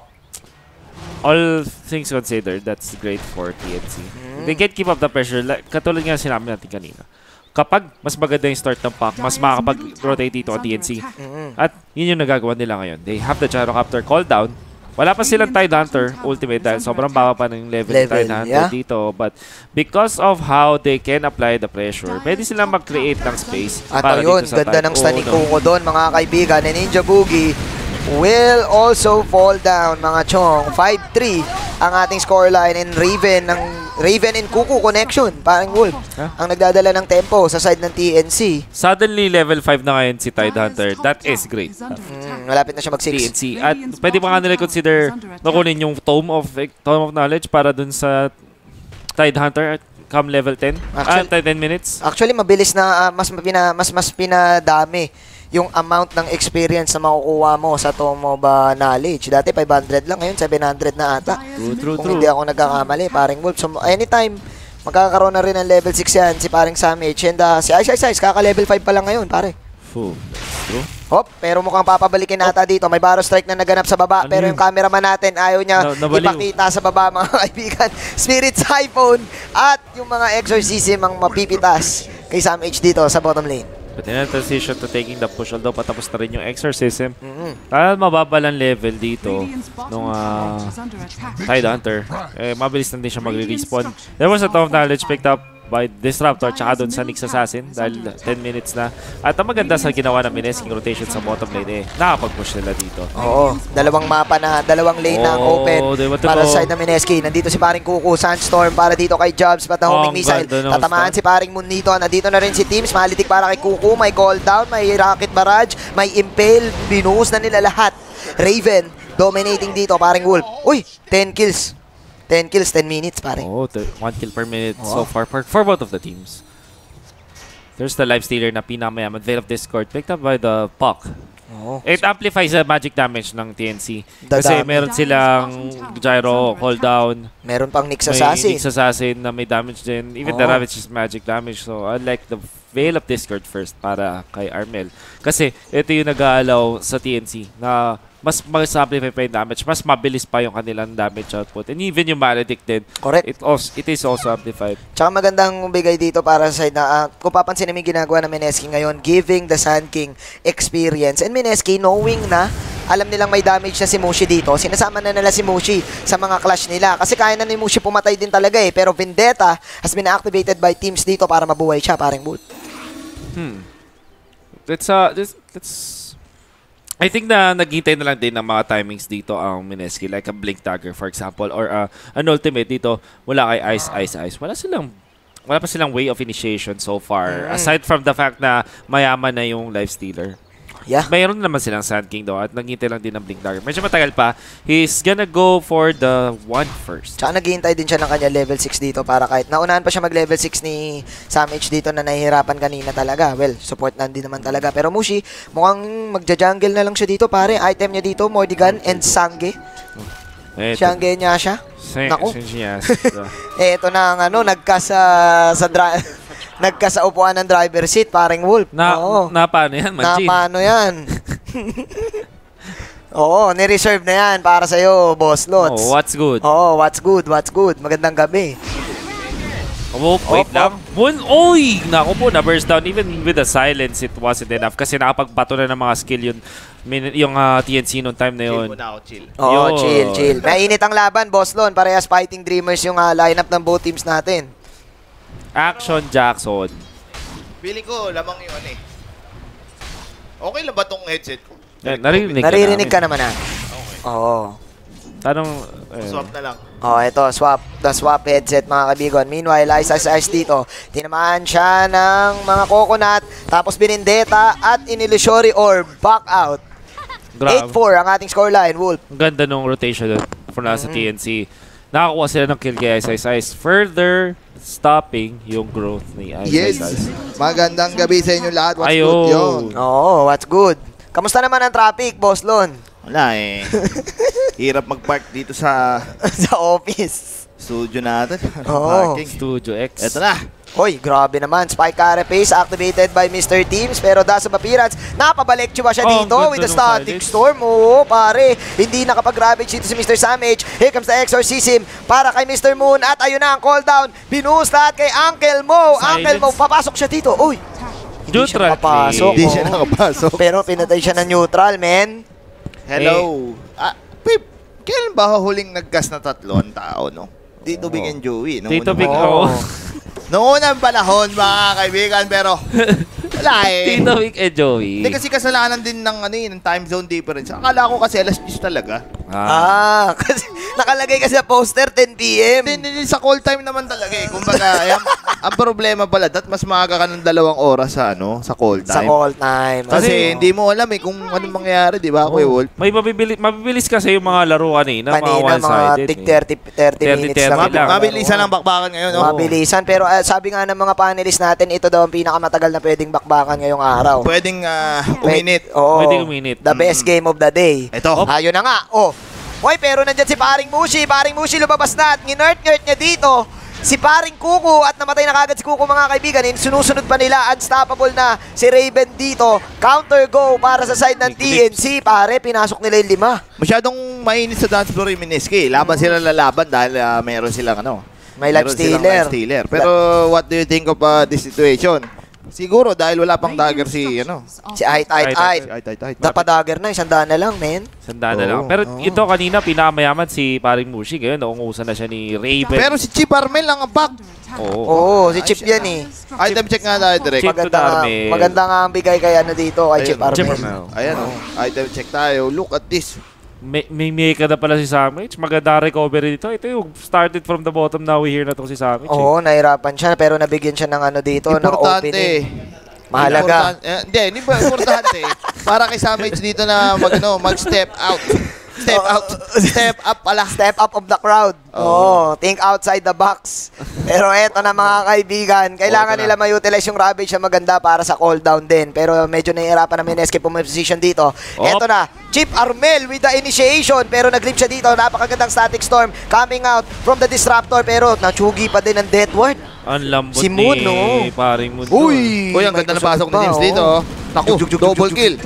[SPEAKER 2] All things considered, that's great for TNC. They can keep up the pressure. Katulad nga sinabi natin kanina. Kapag mas maganda yung start ng pack, mas makakapag-rotate dito ang TNC. At yun yung nagagawa nila ngayon. They have the Gyrocopter call down. Wala pa silang Tide Hunter ultimate dahil sobrang baba pa ng level ng Tide Hunter dito. But because of how they can apply the pressure, pwede silang mag-create ng space para
[SPEAKER 1] ayun,
[SPEAKER 2] dito sa
[SPEAKER 1] ganda ng stun ni Kuko doon, mga kaibigan. And Ninja Boogie will also fall down, mga chong. 5-3 ang ating scoreline, and Raven and Kuku connection. Parang Wolf ang nagdadala ng tempo sa side ng TNC.
[SPEAKER 2] Suddenly level 5 na ngayon si Tide Hunter. That is great.
[SPEAKER 1] Malapit na siya mag-6.
[SPEAKER 2] TNC. At pwede pa nga nila consider nakunin yung Tome of Knowledge para dun sa Tide Hunter come level 10. Actually, 10 minutes.
[SPEAKER 1] Actually, mabilis na mas pinadami yung amount ng experience na makukuha mo sa Tome of Knowledge. Dati 500 lang, ngayon 700 na ata.
[SPEAKER 2] True.
[SPEAKER 1] Kung hindi ako nagkakamali, paring Wolf. So, anytime, magkakaroon na rin ng level 6 yan, si paring Samich. And si Ice, kaka-level 5 pa lang ngayon, pare.
[SPEAKER 2] True.
[SPEAKER 1] Pero mukhang papabalikin nata dito. May barrel strike na naganap sa baba. Pero yung cameraman natin ayaw niya ipakita sa baba, mga kaibigan. Spirit Siphon at yung mga exorcism ang mapipitas kay Sam H dito sa bottom lane.
[SPEAKER 2] But in a transition to taking the push, although patapos na rin yung exorcism, mababa lang level dito nung Tide Hunter. Mabilis na din siya magre-respawn. There was a ton of knowledge picked up by Disruptor tsaka doon sa Nyx Assassin dahil 10 minutes na. At ang maganda sa ginawa ng Mineski rotation sa bottom lane, nakapag-push nila dito.
[SPEAKER 1] Oo, dalawang mapa na, dalawang lane na open para sa side ng Mineski. Nandito si paring Kuku, Sandstorm para dito kay Jobs, but homing missile. Tatamaan si paring Moon dito. Nandito na rin si Teams, malitik para kay Kuku. May call down, may rocket barrage, may impale. Binuhos na nila lahat. Raven dominating dito, paring Wolf. Uy, 10 kills. 10 kills, 10 minutes, pare.
[SPEAKER 2] 1 kill per minute so far for both of the teams. There's the Lifestealer na pinamayaman. Veil of Discord picked up by the Puck. It amplifies the magic damage ng TNC. Kasi meron silang Gyro, cooldown.
[SPEAKER 1] Meron pang Nyx Assassin.
[SPEAKER 2] Nyx Assassin na may damage din. Even the Ravage is magic damage. So I like the Veil of Discord first para kay Armel. Kasi ito yung nag-aalaw sa TNC na mas mag-amplify pa yung damage, mas mabilis pa yung kanilang damage output. And even yung Maledict din,
[SPEAKER 1] correct.
[SPEAKER 2] It is also amplified.
[SPEAKER 1] Tsaka magandang bigay dito para sa side na, kung papansin namin ginagawa ng Mineski ngayon, giving the Sand King experience. And Mineski, knowing na, alam nilang may damage na si Mushi dito, sinasama na nila si Mushi sa mga clash nila. Kasi kaya na ni Mushi pumatay din talaga Pero Vendetta has been activated by teams dito para mabuhay siya, paring Bull.
[SPEAKER 2] I think na naghintay na lang din ng mga timings dito ang Mineski, like a Blink Dagger for example, or an ultimate dito mula kay Ice. Wala pa silang way of initiation so far. Aside from the fact na mayaman na yung Lifestealer.
[SPEAKER 1] Yeah.
[SPEAKER 2] Mayroon naman silang Sand King daw at naghintay lang din ng Blink Dagger. Medyo matagal pa. He's gonna go for the 1 first.
[SPEAKER 1] Tsaka naghihintay din siya ng kanya level 6 dito para kahit naunahan pa siya mag-level 6 ni Sam H dito na nahihirapan kanina talaga. Well, support na din naman talaga. Pero Mushi, mukhang magja-jungle na lang siya dito pare. Item niya dito, Mordigan and Sange. Sange niya siya. Naku. Ito na ang nagka sa upuan ng driver seat, paring Wolf.
[SPEAKER 2] Na paano yan, Majin?
[SPEAKER 1] Na paano yan? Ni-reserve na yan para sa'yo, Boss Lots.
[SPEAKER 2] What's good?
[SPEAKER 1] What's good. Magandang gabi.
[SPEAKER 2] Oh, wait lang. Oy! Naku po, na-burst down. Even with the silence, it wasn't enough. Kasi nakapagbato na ng mga skill yung TNC noong time na yun.
[SPEAKER 4] Chill muna ako, chill.
[SPEAKER 1] Oo, chill. Mainit ang laban, Boss Lon. Parehas fighting dreamers yung lineup ng both teams natin.
[SPEAKER 2] Action Jackson.
[SPEAKER 4] Feeling ko, lamang yun eh. Okay lang ba tong headset ko?
[SPEAKER 2] Naririnig
[SPEAKER 1] ka naman
[SPEAKER 4] Okay.
[SPEAKER 1] Oo.
[SPEAKER 2] Tanong...
[SPEAKER 4] Swap na lang.
[SPEAKER 1] Ito, swap headset mga kaibigan. Meanwhile, Ice dito. Tinamaan siya ng mga coconut, tapos binindeta at inilusory orb. Back out. 8-4 ang ating scoreline, Wolf.
[SPEAKER 2] Ang ganda nung rotation doon for nasa TNC. Nakakuha sila ng kill kay Ice. Further stopping yung growth ni Ice.
[SPEAKER 5] Magandang gabi sa inyo lahat. What's good yun?
[SPEAKER 1] Oo, what's good. Kamusta naman ang traffic, Boss Lon?
[SPEAKER 4] Wala eh. Hirap mag-park dito sa
[SPEAKER 1] sa office.
[SPEAKER 4] Studio natin.
[SPEAKER 2] Parking. Studio X.
[SPEAKER 4] Ito na.
[SPEAKER 1] Hoy, grabe naman. Spike carapace activated by Mr. Teams. Pero dahil sa appearance, napabalik ba siya dito with the static storm. Oo, pare. Hindi nakapag-ravage dito si Mr. Samage. Here comes the exorcism para kay Mr. Moon. At ayun na ang call down. Binuhos lahat kay Uncle Mo. Uncle Mo, papasok siya dito. Uy, hindi siya nakapasok.
[SPEAKER 5] Hindi siya nakapasok.
[SPEAKER 1] Pero pinatay siya ng neutral, men.
[SPEAKER 4] Hello. Pip, kailan ba huling naggas na 3 tao, no? Tito Big and Joey.
[SPEAKER 2] Tito Big, oo.
[SPEAKER 4] Noong unang panahon, mga kaibigan, pero wala eh.
[SPEAKER 2] Tito Big and Joey.
[SPEAKER 4] Hindi kasi kasalanan din ng time zone difference. Akala ko kasi alas 10 talaga.
[SPEAKER 1] Kasi nakalagay kasi sa poster 10 PM.
[SPEAKER 4] Hindi, sa call time naman talaga eh. Kumbaga, ang problema pala, mas maaga ka ng 2 oras sa call time.
[SPEAKER 1] Sa call time.
[SPEAKER 4] Kasi hindi mo alam eh kung anong mangyayari, di ba, Kuya Wolf?
[SPEAKER 2] May mabibilis kasi yung mga laro kanina, mga one-sided.
[SPEAKER 1] Mga 30 minutes lang.
[SPEAKER 4] Mabilisan ang bakbakan ngayon.
[SPEAKER 1] Mabilisan, pero sabi nga ng mga panelists natin, ito daw ang pinakamatagal na pwedeng bakbakan ngayong araw.
[SPEAKER 4] Pwedeng uminit.
[SPEAKER 2] Pwedeng uminit.
[SPEAKER 1] The best game of the day.
[SPEAKER 4] Ito.
[SPEAKER 1] Ayun na nga. Hoy, pero nandyan si Paring Mushi. Paring Mushi lumabas na at nginert-ngert niya dito. Si Paring Kuku at namatay na kagad si Kuku, mga kaibigan. Sinusunod pa nila. Unstoppable na si Raven dito. Counter go para sa side ng TNC. Pare, pinasok nila yung 5.
[SPEAKER 4] Masyadong mainit sa dance floor yung Mineski. Laban sila lalaban dahil meron silang
[SPEAKER 1] may life stealer.
[SPEAKER 4] Pero what do you think of this situation? Siguro dahil wala pang dagger si
[SPEAKER 1] Ait. Dapat dagger na, 100 na lang, men.
[SPEAKER 2] 100 na lang. Pero ito kanina, pinamayaman si Paring Mushi. Ngayon, naungusan na siya ni Raven.
[SPEAKER 4] Pero si Chip Armel ang back.
[SPEAKER 1] Oo, si Chip yan eh.
[SPEAKER 4] Item check nga tayo direct.
[SPEAKER 1] Maganda nga ang bigay kay dito, kay Chip Armel.
[SPEAKER 4] Ayan item check tayo. Look at this.
[SPEAKER 2] May ka na pala si Samage. Maganda recovery dito. Ito yung started from the bottom, now we hear na to si Samage.
[SPEAKER 1] Oo, nahirapan siya pero nabigyan siya ng dito, ng opening. Mahalaga.
[SPEAKER 4] Hindi ba importante? Para kay Samage dito na mag-step out. Step up pala.
[SPEAKER 1] Step up of the crowd. Think outside the box. Pero eto na, mga kaibigan, kailangan nila ma-utilize yung Ravage na maganda para sa call down din. Pero medyo nahihirapan na Mineski position dito. Eto na, Chip Armel with the initiation. Pero nag-leap siya dito. Napakagandang static storm coming out from the disruptor. Pero natsugi pa din ng deathward.
[SPEAKER 2] Ang lambot
[SPEAKER 1] si Moon,
[SPEAKER 2] ni Paring Moon.
[SPEAKER 4] Uy, ang ganda na pasok ni James dito. Naku, double kill.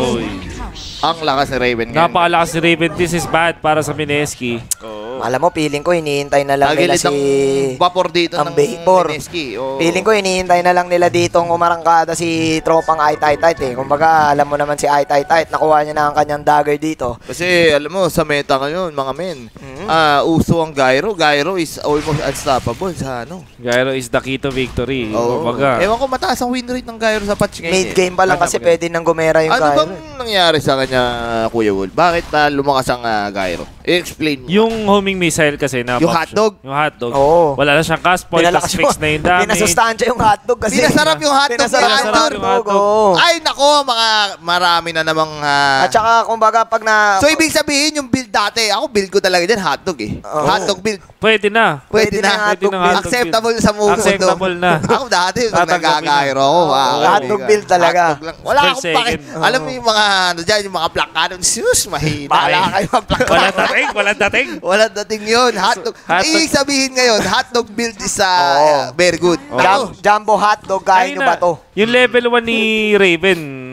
[SPEAKER 4] Ang lakas ni Raven ngayon.
[SPEAKER 2] Napakalakas ni Raven. This is bad para sa Mineski.
[SPEAKER 1] Alam mo, feeling ko hinihintay na lang nila si
[SPEAKER 4] vapor dito ng Mineski.
[SPEAKER 1] Feeling ko hinihintay na lang nila ditong umarangkada si tropang Ait eh. Kumbaga, alam mo naman si Ait. Nakuha niya na ang kanyang dagger dito.
[SPEAKER 4] Kasi alam mo, sa meta ngayon, mga men, uso ang gyro. Gyro is almost unstoppable sa
[SPEAKER 2] Gyro is the key to victory.
[SPEAKER 4] Ewan ko, mataas ang win rate ng gyro sa patch ngayon.
[SPEAKER 1] Mid-game pa lang kasi pwede nang gumera yung gyro.
[SPEAKER 4] Ano bang nangyari sa kanya, Kuya Wolf? Bakit lumakas ang gyro? I-explain mo.
[SPEAKER 2] Yung homing missile kasi na
[SPEAKER 4] yung hotdog?
[SPEAKER 2] Yung hotdog.
[SPEAKER 1] Wala
[SPEAKER 2] na siyang cast point, tapos fix na yung damage.
[SPEAKER 1] Pinasustansya yung hotdog kasi.
[SPEAKER 4] Pinasarap yung hotdog. Ay, nako, marami na namang...
[SPEAKER 1] At saka, kumbaga, pag na...
[SPEAKER 4] So, ibig sabihin, yung build dati, ako build ko talaga din, hotdog eh. Hotdog build.
[SPEAKER 2] Pwede na.
[SPEAKER 4] Acceptable sa mundo.
[SPEAKER 2] Acceptable na.
[SPEAKER 4] Ako dati, nagkakairo ako.
[SPEAKER 1] Hotdog build talaga.
[SPEAKER 4] Wala akong pakit. Alam mo yung mga, yung mga plakanon, sus, mahina. Wala kayo mag-plakanon.
[SPEAKER 2] Walang
[SPEAKER 4] dating yun. Hotdog. Ibig sabihin ngayon, hotdog build is very good.
[SPEAKER 1] Jumbo hotdog, kaya nyo ba to?
[SPEAKER 2] Yung level 1 ni Raven,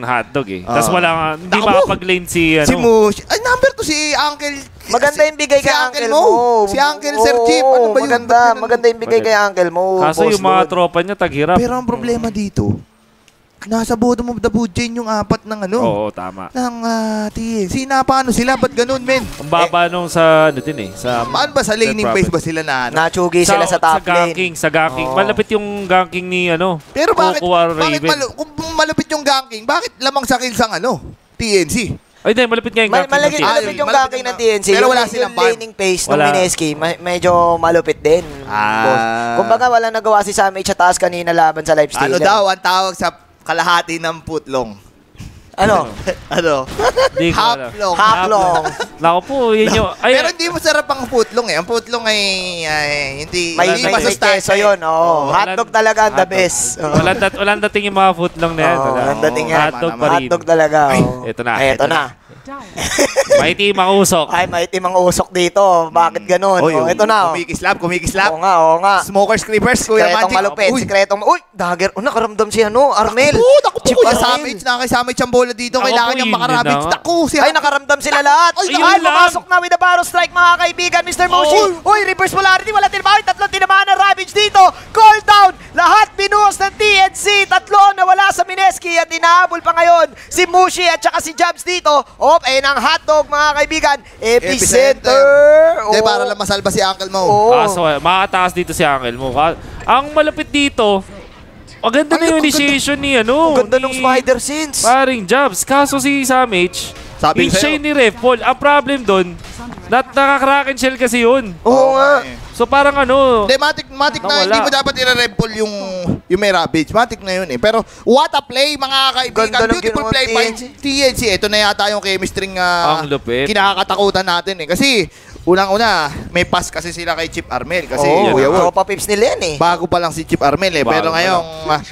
[SPEAKER 2] hotdog eh. Tapos wala hindi makapag-lane si
[SPEAKER 4] Si Mush. Ay, number 2 si Uncle.
[SPEAKER 1] Maganda yung bigay kay Uncle Mo.
[SPEAKER 4] Si Uncle Sir Chief. Ano ba yun?
[SPEAKER 1] Maganda yung bigay kay Uncle Mo.
[SPEAKER 2] Kaso yung mga tropa niya taghirap.
[SPEAKER 4] Pero ang problema dito, nasa bottom of the food chain yung apat ng ano.
[SPEAKER 2] Oo, tama.
[SPEAKER 4] Ng TNC. Paano sila? Ba't ganun, men?
[SPEAKER 2] Ang baba nung sa, ano din eh.
[SPEAKER 4] Paano ba sa laning base ba sila na ano?
[SPEAKER 1] Nachugi sila sa top lane.
[SPEAKER 2] Sa ganking. Malapit yung ganking ni ano.
[SPEAKER 4] Pero bakit
[SPEAKER 2] Raven.
[SPEAKER 4] kung malapit yung ganking, bakit lamang sa kills ang ano? TNC?
[SPEAKER 2] Ay, hindi. Malapit nga yung ganking.
[SPEAKER 1] Malapit yung ganking ng TNC.
[SPEAKER 4] Pero wala silang
[SPEAKER 1] yung laning pace ng Mineski, medyo malupit din. Kumbaga, walang nagawa si Sammy sa taas kanina laban sa live stealer.
[SPEAKER 4] Ano daw ang tawag sa kalahati ng putlong?
[SPEAKER 1] Ano?
[SPEAKER 4] Ano? Haplong.
[SPEAKER 1] Haplong.
[SPEAKER 2] Nako po, yun yung...
[SPEAKER 4] Pero hindi masarap ang putlong eh. Ang putlong ay hindi
[SPEAKER 1] masustansya yun. Hotdog talaga ang the best.
[SPEAKER 2] Walang dating yung mga footlong na yan.
[SPEAKER 1] Walang dating yan.
[SPEAKER 2] Hotdog pa rin.
[SPEAKER 1] Hotdog talaga.
[SPEAKER 2] Ito na. Mighty mga usok.
[SPEAKER 1] Ay, mighty mga usok dito. Bakit ganun? Ito na.
[SPEAKER 4] Kumikislap.
[SPEAKER 1] Oo nga.
[SPEAKER 4] Smokers, creepers, Kuya Magic.
[SPEAKER 1] Sikretong malupit. Sikretong... Uy, dagger. Nakaramdam si Armel.
[SPEAKER 4] Naku, nakasamage ang bola dito. Kailangan niyang makarabage.
[SPEAKER 1] Ay, nakaramdam sila lahat. Ay, pumasok na with the barrel strike, mga kaibigan. Mr. Moshi. Uy, reverse polarity. Wala tinabawi. Tatlong tinamaan ng Ravage dito. Call down. Lahat binuhos ng TNC. Tatlo na wala sa Mineski. At inahabol pa ngayon si Mushi at saka si Jabs dito. Ayun ang hotdog, mga kaibigan. Epicenter.
[SPEAKER 4] Hindi, para lang masalba si Uncle Mo.
[SPEAKER 2] Kaso, makataas dito si Uncle Mo. Ang malapit dito, maganda na yung initiation ni ano.
[SPEAKER 1] Ang ganda ng spider sense.
[SPEAKER 2] Paring Jobs. Kaso si Samage, siya ni Ref Paul. Ang problem doon, nakaka-crack and shell kasi yun.
[SPEAKER 1] Oo nga.
[SPEAKER 2] So parang ano.
[SPEAKER 4] Hindi, matik na hindi mo dapat i-rep pull yung may Ravage. Matik na yun eh. Pero what a play, mga kaibigan. Beautiful play by TNC. Ito na yata yung chemistry
[SPEAKER 2] ang lupit.
[SPEAKER 4] Kinakatakutan natin eh. Kasi unang-una, may pass kasi sila kay Chip Armel. Kasi
[SPEAKER 1] tropa pips nila yan eh.
[SPEAKER 4] Bago pa lang si Chip Armel eh. Pero ngayong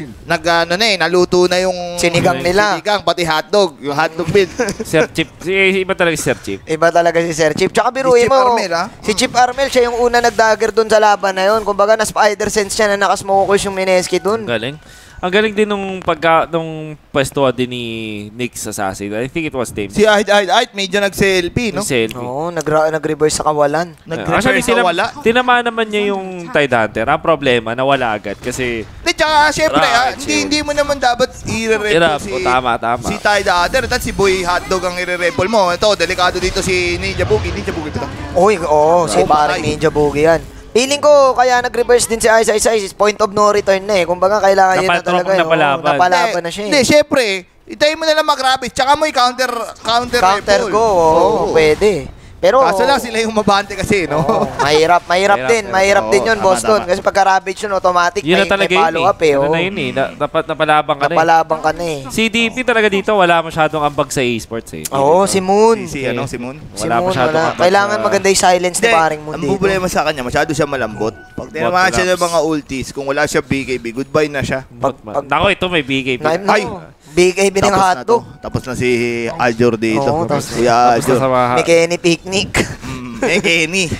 [SPEAKER 4] naluto na yung
[SPEAKER 1] sinigang nila.
[SPEAKER 4] Sinigang, pati hotdog. Yung hotdog build.
[SPEAKER 2] Sir Chip. Iba talaga si Sir Chip.
[SPEAKER 1] Iba talaga si Sir Chip. Tsaka biruin mo, si Chip Armel, siya yung una nagdagger dun sa laban na yun. Kumbaga na spider sense siya na nakasmokers yung Mineski dun.
[SPEAKER 2] Galing. Ang galing din nung pwestuhan din ni Nick's Assassin. I think it was Tame.
[SPEAKER 4] Si Ait, medyo nag-selfie, no?
[SPEAKER 1] Oo, nag-reverse sa kawalan.
[SPEAKER 4] Nag-reverse sa wala.
[SPEAKER 2] Tinamaan naman niya yung Tide Hunter. Ang problema, nawala agad kasi...
[SPEAKER 4] Tsaka, syempre, hindi mo naman dapat i-re-repol
[SPEAKER 2] Tama.
[SPEAKER 4] si Tide Hunter. At si Boy Hotdog ang i-re-repol mo. Ito, delikado dito si Ninja Boogie. Ninja Boogie ito.
[SPEAKER 1] Si parang Ninja Boogie yan. Feeling ko, kaya nag-reverse din si Ice point of no return na eh. Kumbaga, kailangan yun na talaga. Napalaban na siya eh.
[SPEAKER 4] Hindi, syempre, itayin mo na lang mag-Ravage. Tsaka mo i-counter
[SPEAKER 1] go, pwede. Pero
[SPEAKER 4] kaso lang sila yung mabante kasi, no?
[SPEAKER 1] Mahirap din yun, Boston. Kasi pagka-Ravage yun, automatic may follow-up eh.
[SPEAKER 2] Ano na yun eh. Dapat napalabang ka na eh.
[SPEAKER 1] Napalabang ka na eh.
[SPEAKER 2] Si DP talaga dito, wala masyadong ambag sa esports eh.
[SPEAKER 1] Oo, si Moon.
[SPEAKER 4] Si Moon?
[SPEAKER 2] Wala masyadong ambag.
[SPEAKER 1] Kailangan maganda yung silence ni paring Moon
[SPEAKER 4] dito.
[SPEAKER 1] dito.
[SPEAKER 4] Ang problema sa kanya, masyado siya malambot. Pag tinamaan siya ng mga ultis, kung wala siya BKB, goodbye na siya.
[SPEAKER 2] Nako, ito may BKB.
[SPEAKER 4] Ay!
[SPEAKER 1] BKB ng hotdog.
[SPEAKER 4] Tapos na si Aljor dito.
[SPEAKER 1] Kuya Aljor. May Kenny Picnic.
[SPEAKER 4] May Kenny.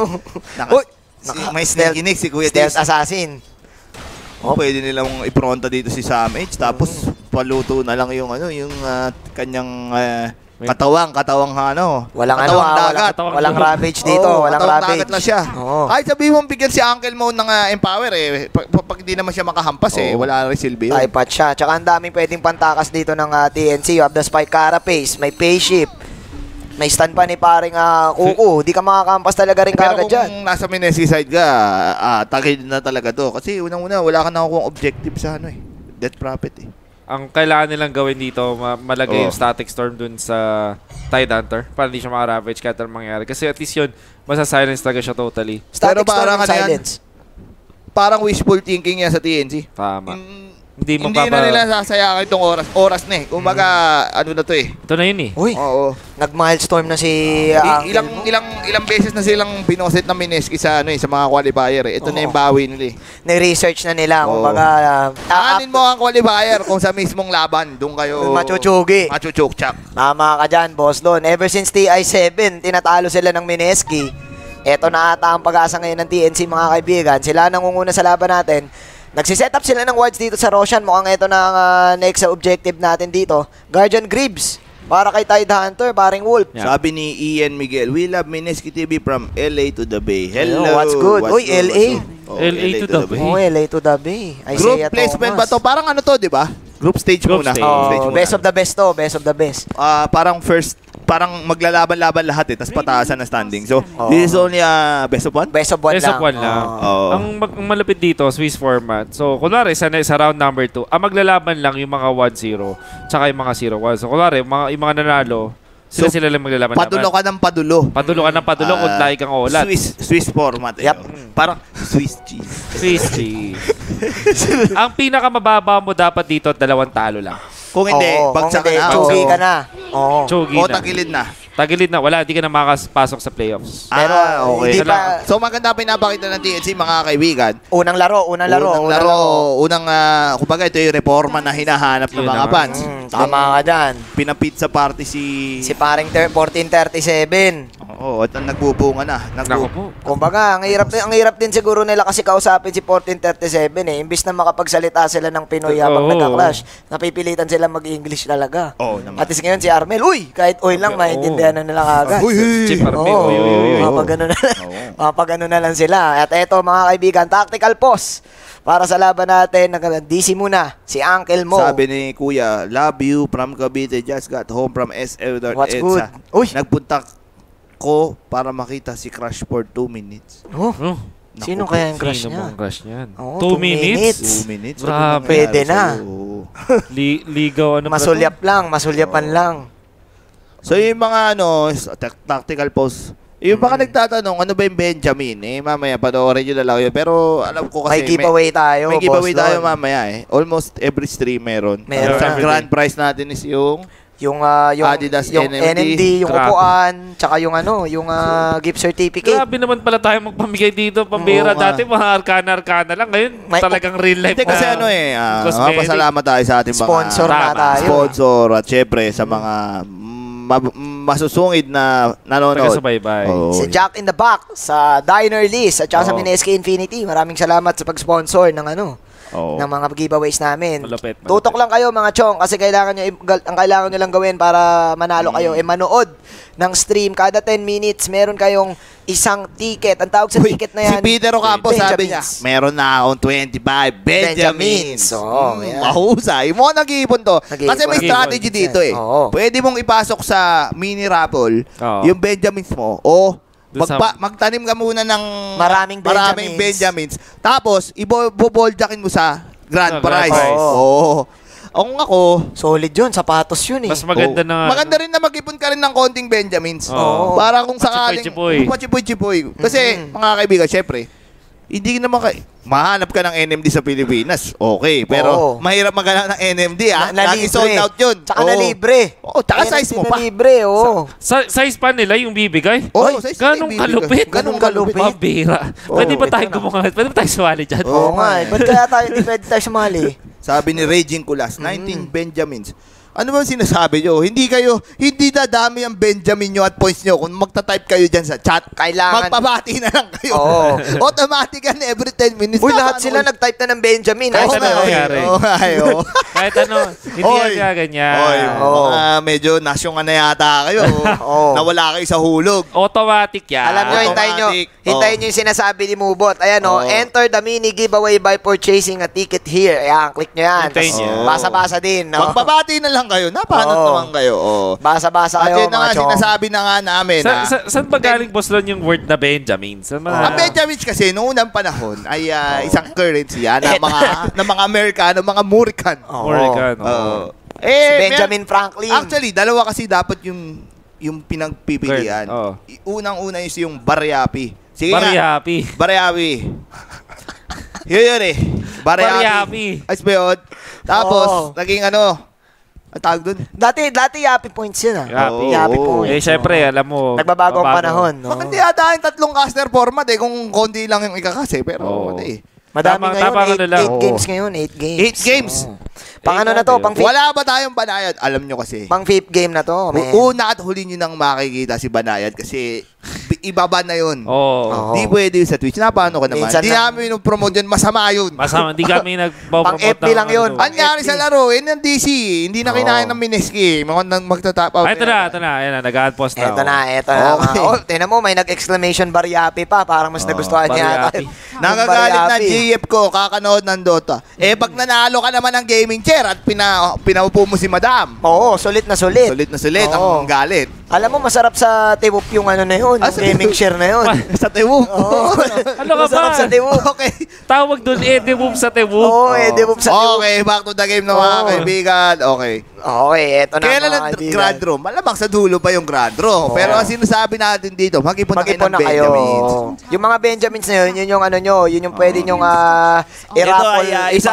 [SPEAKER 4] May sneaky Nick si Kuya
[SPEAKER 1] Stealth Assassin.
[SPEAKER 4] Pwede nilang ipronta dito si Samage. Tapos paluto na lang yung kanyang katawang dagat.
[SPEAKER 1] Walang Ravage dito, walang Ravage.
[SPEAKER 4] Dagat na siya. Kahit sabihin mo bigyan si Uncle Mo ng empower eh, pag hindi naman siya makahampas eh, wala rin silbi yun.
[SPEAKER 1] Type siya. Tsaka ang daming pwedeng pantakas dito ng TNC. You have the Spike Carapace, may Payship, may stand pa ni paring Kuku. Di ka makakampas talaga rin kagad dyan.
[SPEAKER 4] Pero kung nasa Mineski side ka, tagid na talaga to. Kasi unang-una, wala ka nakukuha objective sa Death Prophet eh.
[SPEAKER 2] Ang kailangan nilang gawin dito, malagay yung Static Storm dun sa Tide Hunter para hindi siya maka-ravage kahit anong mangyari. Kasi at least yun, masa-silence talaga siya totally.
[SPEAKER 1] Static Storm and silence.
[SPEAKER 4] Parang wishful thinking yan sa TNC.
[SPEAKER 2] Tama.
[SPEAKER 4] Hindi na nila sasayakan itong oras na eh. Kumbaga, ano na to eh.
[SPEAKER 2] Ito na yun eh.
[SPEAKER 1] Uy, nag-milestorm na si
[SPEAKER 4] ilang beses na silang binoset ng Mineski sa mga qualifier eh. Ito na yung bawi nila eh.
[SPEAKER 1] Na-research na nila. Kumbaga,
[SPEAKER 4] aanin mo ang qualifier kung sa mismong laban. Doon kayo
[SPEAKER 1] machuchukchak. Tama ka dyan, boss doon. Ever since TI7, tinatalo sila ng Mineski. Eto na ata ang pag-asa ngayon ng TNC, mga kaibigan. Sila nangunguna sa laban natin. Nagsiset up sila ng wards dito sa Roshan. Mukhang ito na ang next objective natin dito. Guardian Greaves. Para kay Tide Hunter, paring Wolf.
[SPEAKER 2] Yeah.
[SPEAKER 4] Sabi ni Ian Miguel, we love Mineski TV from LA to the Bay. Hello.
[SPEAKER 1] What's good? Uy, LA.
[SPEAKER 2] LA to the Bay.
[SPEAKER 1] Oh, LA to the Bay.
[SPEAKER 4] Group placement ba to? Parang ano to, di ba? Group stage
[SPEAKER 2] Group
[SPEAKER 4] muna.
[SPEAKER 2] stage.
[SPEAKER 4] Stage muna.
[SPEAKER 1] Best of the best to. Best of the best.
[SPEAKER 4] Parang maglalaban-laban lahat tas pataasan na standing. So, this is only best of one?
[SPEAKER 1] Best of one
[SPEAKER 2] Best
[SPEAKER 1] lang.
[SPEAKER 2] of one lang.
[SPEAKER 4] Oo.
[SPEAKER 2] Ang malapit dito, Swiss format. So, kunwari, sa round number 2, ang maglalaban lang yung mga 1-0 tsaka yung mga 0-1. So, kunwari, yung mga nanalo, sila lang maglalaban.
[SPEAKER 4] Padulo ka ng padulo.
[SPEAKER 2] Padulo ka ng padulo kung tayo kang olat.
[SPEAKER 4] Swiss format.
[SPEAKER 1] Yep.
[SPEAKER 4] Parang Swiss cheese.
[SPEAKER 2] Swiss cheese. Ang pinakamababa mo dapat dito, 2 talo lang.
[SPEAKER 4] Kung hindi, bagsak ka na.
[SPEAKER 1] Chugi ka na. Oo.
[SPEAKER 2] Chogi
[SPEAKER 4] O
[SPEAKER 2] na.
[SPEAKER 4] tagilid na.
[SPEAKER 2] Tagilid na. Wala, di ka na makapasok sa playoffs.
[SPEAKER 1] Pero,
[SPEAKER 4] okay.
[SPEAKER 1] hindi pa-
[SPEAKER 4] So maganda pinapakita ng TNC mga kaibigan.
[SPEAKER 1] Unang laro.
[SPEAKER 4] Kumbaga ito yung reforma na hinahanap ng
[SPEAKER 2] Yun
[SPEAKER 4] mga
[SPEAKER 2] na.
[SPEAKER 4] fans.
[SPEAKER 1] Tama ka dyan.
[SPEAKER 4] Pinapizza party
[SPEAKER 1] Si paring 1437.
[SPEAKER 4] Oo, at nagbubunga na.
[SPEAKER 2] Naku po.
[SPEAKER 1] Kumbaga, ang hirap din siguro nila kasi kausapin si 1437 eh. Imbis na makapagsalita sila ng Pinoy habang
[SPEAKER 2] Oo.
[SPEAKER 1] nagka-clash, napipilitan sila mag-English talaga.
[SPEAKER 4] Oo naman.
[SPEAKER 1] At least ngayon si Armel, kahit lang, maintindihan na nila kagad.
[SPEAKER 2] Chip Arme.
[SPEAKER 1] Oo,
[SPEAKER 2] Uy.
[SPEAKER 1] mapagano na lang sila. At eto mga kaibigan, tactical pause. Para sa laban natin, DC muna, si Uncle Mo.
[SPEAKER 4] Sabi ni Kuya, love you from Cavite, just got home from SF.
[SPEAKER 1] What's good? Uy!
[SPEAKER 4] Nagpunta ko para makita si Crush for 2 minutes.
[SPEAKER 1] Oh, sino kaya yung crush
[SPEAKER 2] Sino
[SPEAKER 1] niya?
[SPEAKER 2] bang crush niyan?
[SPEAKER 1] Oo,
[SPEAKER 2] 2
[SPEAKER 1] 2
[SPEAKER 2] minutes?
[SPEAKER 4] 2 minutes?
[SPEAKER 2] Grabe.
[SPEAKER 1] Pwede na.
[SPEAKER 2] Ligaw, ano ba to?
[SPEAKER 1] Masulyapan lang.
[SPEAKER 4] So yung mga tactical pause. Yung baka nagtatanong, ano ba yung Benjamin? Mamaya, panoorin nyo na lang yun. Pero alam ko kasi...
[SPEAKER 1] May giveaway tayo.
[SPEAKER 4] May giveaway
[SPEAKER 1] boss
[SPEAKER 4] tayo
[SPEAKER 1] Lon.
[SPEAKER 4] mamaya Almost every stream meron.
[SPEAKER 1] Meron
[SPEAKER 4] Ang
[SPEAKER 2] na.
[SPEAKER 4] grand prize natin is yung
[SPEAKER 1] Yung
[SPEAKER 4] Adidas
[SPEAKER 1] yung NMD, yung
[SPEAKER 2] Grabe.
[SPEAKER 1] upuan, tsaka yung gift certificate.
[SPEAKER 2] Grabe naman pala tayo magpamigay dito, pambira.
[SPEAKER 4] Oo nga.
[SPEAKER 2] Dati mga arkana lang. Ngayon, talagang real life.
[SPEAKER 4] Hindi kasi
[SPEAKER 2] cosmetic.
[SPEAKER 4] pasalamat tayo sa ating mga
[SPEAKER 1] Sponsor na tayo.
[SPEAKER 4] sponsor at syempre sa mga masusungid na nanonood.
[SPEAKER 2] Taga-subaybay.
[SPEAKER 4] Oo.
[SPEAKER 1] Si Jack in the Back sa Diner List at saka sa
[SPEAKER 2] Oo.
[SPEAKER 1] Mineski Infinity. Maraming salamat sa pag-sponsor ng
[SPEAKER 4] Oo.
[SPEAKER 1] ng mga giveaways namin.
[SPEAKER 2] Malupit.
[SPEAKER 1] Tutok lang kayo mga chong kasi ang kailangan nyo lang gawin para manalo kayo manood ng stream. Kada 10 minutes, meron kayong isang ticket. Ang tawag sa ticket na yan,
[SPEAKER 4] Si Peter Ocampo sabi niya,
[SPEAKER 1] Benjamins.
[SPEAKER 4] meron na akong 25 Benjamins.
[SPEAKER 1] Oo, yan.
[SPEAKER 4] Mahusay. Mo nag-iipon to.
[SPEAKER 1] Nag-iipon.
[SPEAKER 4] Kasi may strategy dito
[SPEAKER 1] Oo.
[SPEAKER 4] Pwede mong ipasok sa mini raffle
[SPEAKER 2] Oo.
[SPEAKER 4] yung Benjamins mo o
[SPEAKER 2] Doon sa-
[SPEAKER 4] magtanim ka muna ng
[SPEAKER 1] Maraming
[SPEAKER 4] Benjamins. Tapos, ibo-boldjakin mo sa grand
[SPEAKER 2] Sa grand
[SPEAKER 4] prize.
[SPEAKER 2] prize.
[SPEAKER 4] Oo. Ako,
[SPEAKER 1] Solid yun, sapatos yun eh.
[SPEAKER 2] Mas maganda na.
[SPEAKER 4] maganda rin na mag-ipon ka rin ng konting Benjamins.
[SPEAKER 2] Oo.
[SPEAKER 4] Para kung sakaling...
[SPEAKER 2] Pachipoy-chipoy.
[SPEAKER 4] Pachipoy-chipoy. Kasi, mga kaibigan, syempre, hindi naman mahanap ka ng NMD sa Pilipinas. Okay. Pero,
[SPEAKER 1] Oo.
[SPEAKER 4] mahirap maghanap ng NMD,
[SPEAKER 1] na
[SPEAKER 4] Lagi sold out yun.
[SPEAKER 1] Tsaka na libre.
[SPEAKER 4] Oo, tsaka size mo pa.
[SPEAKER 1] Na libre, oo.
[SPEAKER 2] Size pa nila yung bibigay?
[SPEAKER 4] Oo, size
[SPEAKER 2] Ganong
[SPEAKER 4] nila
[SPEAKER 2] kalupit.
[SPEAKER 1] Ganong kalupit.
[SPEAKER 2] Pambira.
[SPEAKER 1] Oo,
[SPEAKER 2] Pwede ba
[SPEAKER 1] ito
[SPEAKER 2] tayo
[SPEAKER 1] na.
[SPEAKER 2] gumawa? Pwede ba tayo sumali dyan?
[SPEAKER 1] Oo nga eh. Ba't kaya tayo, di pwede tayo sumali?
[SPEAKER 4] Sabi ni Raging Kulas, 19 Benjamins. Ano ba sinasabi nyo? Hindi dadami ang Benjamin nyo at points nyo kung magta-type kayo dyan sa chat.
[SPEAKER 1] Kailangan.
[SPEAKER 4] Magpabati na lang kayo.
[SPEAKER 1] Oo.
[SPEAKER 4] Automatic yan every 10 minutes.
[SPEAKER 1] Uy, lahat sila nag-type na ng Benjamin.
[SPEAKER 2] Kahit
[SPEAKER 1] Oo
[SPEAKER 2] ano
[SPEAKER 1] nga,
[SPEAKER 2] nangyari.
[SPEAKER 4] Oo nga, oo.
[SPEAKER 2] Kahit ano, hindi
[SPEAKER 4] Oy.
[SPEAKER 2] yan ganyan.
[SPEAKER 4] Oy,
[SPEAKER 1] Oo.
[SPEAKER 4] mga medyo nasyong na yata kayo.
[SPEAKER 1] Oo.
[SPEAKER 4] Nawala kayo sa hulog.
[SPEAKER 2] Automatic yan.
[SPEAKER 1] Alam nyo,
[SPEAKER 4] Automatic.
[SPEAKER 1] hintayin nyo yung sinasabi ni Mubot. Ayan
[SPEAKER 4] Oo.
[SPEAKER 1] enter the mini giveaway by purchasing a ticket here. Ayan, click nyo yan.
[SPEAKER 2] Hintayin
[SPEAKER 1] Tas
[SPEAKER 2] nyo.
[SPEAKER 1] Basa-basa din, no?
[SPEAKER 4] Magbabati na lang kayo. Napahanap
[SPEAKER 1] Oo.
[SPEAKER 4] naman kayo. Oo.
[SPEAKER 1] Basa-basa
[SPEAKER 4] At
[SPEAKER 1] kayo,
[SPEAKER 4] yun na
[SPEAKER 1] mga
[SPEAKER 4] nga,
[SPEAKER 1] chong.
[SPEAKER 4] sinasabi na nga namin.
[SPEAKER 2] Saan ba galing, Boss Lon, yung word na Benjamin? Saan
[SPEAKER 4] Ang Benjamins kasi noong unang panahon ay isang currency ng mga Amerikano, mga Murican.
[SPEAKER 1] Oo.
[SPEAKER 2] Morican.
[SPEAKER 1] Si Benjamin Franklin.
[SPEAKER 4] Actually, dalawa kasi dapat yung pinagpipilian.
[SPEAKER 2] Oo.
[SPEAKER 4] Unang-una is yung Baryapi. Sige
[SPEAKER 2] Very
[SPEAKER 4] nga.
[SPEAKER 2] happy.
[SPEAKER 4] Baryapi. yun eh. Baryapi.
[SPEAKER 2] Baryapi.
[SPEAKER 4] Ayos ba yun? Tapos,
[SPEAKER 1] Oo.
[SPEAKER 4] naging ang tawag dun?
[SPEAKER 1] Dati Yapi points yun, ah.
[SPEAKER 2] Yapi.
[SPEAKER 1] Yapi
[SPEAKER 4] Oo.
[SPEAKER 1] points.
[SPEAKER 2] Eh, syempre, alam mo.
[SPEAKER 1] Nagbabago ang panahon, no?
[SPEAKER 4] Maganda yata yung tatlong caster format kung konti lang yung ikakase. Pero,
[SPEAKER 2] Oo.
[SPEAKER 4] hindi.
[SPEAKER 1] Madami
[SPEAKER 2] Tama
[SPEAKER 1] ngayon,
[SPEAKER 2] ka na lang.
[SPEAKER 1] 8 games ngayon, 8 games.
[SPEAKER 4] 8 games.
[SPEAKER 1] Oo. Pang ano na to, pang fifth,
[SPEAKER 4] Wala ba tayong banayad? Alam nyo kasi.
[SPEAKER 1] pang fifth game na to, man.
[SPEAKER 4] Una at huli nyo nang makikita si Banayad kasi ibaba na yun.
[SPEAKER 2] Oo.
[SPEAKER 4] Di pwede yun sa Twitch. Paano ka naman? Di namin yung promote yun. Masama yun.
[SPEAKER 2] Masama. Di kami nagpo-promote.
[SPEAKER 1] Pang FB lang yun.
[SPEAKER 4] Anyari sa laro, ng DC. Hindi na kinain ng Mineski. Mga magtatap out.
[SPEAKER 2] Ito na. Ayan na. Nag-unpost na.
[SPEAKER 1] Ito na.
[SPEAKER 4] Okay.
[SPEAKER 1] Tingnan mo, may nag-exclamation bar yapi pa. Parang mas nagustuhan niya.
[SPEAKER 4] Nakagalit na GF ko, kakanood ng Dota. Pag nanalo ka naman ng gaming chair at pinaupo mo si Madam.
[SPEAKER 1] Oo, sulit na sulit.
[SPEAKER 4] Sulit na sulit ang galit.
[SPEAKER 1] Alam mo, masarap sa Tiwup yung ano na yun, yung gaming share na yun.
[SPEAKER 4] Sa Tiwup?
[SPEAKER 1] Oo.
[SPEAKER 2] Ano ka ba?
[SPEAKER 1] Masarap sa Tiwup.
[SPEAKER 4] Okay.
[SPEAKER 2] Tawag doon, Edimove sa Tiwup.
[SPEAKER 1] Oo, Tiwup sa Tiwup.
[SPEAKER 4] Okay, back to the game na mga kaibigan. Okay.
[SPEAKER 1] Okay, eto na
[SPEAKER 4] Kailan
[SPEAKER 1] mga
[SPEAKER 4] ang
[SPEAKER 1] kaibigan.
[SPEAKER 4] Grand Room? Malamang sa dulo pa yung Grand Room. Pero ang sinasabi natin dito, mag-ipon na kayo ng Benjamins.
[SPEAKER 1] Yung mga Benjamins na yun yung ano nyo, yun yung pwede nyong i-raffle,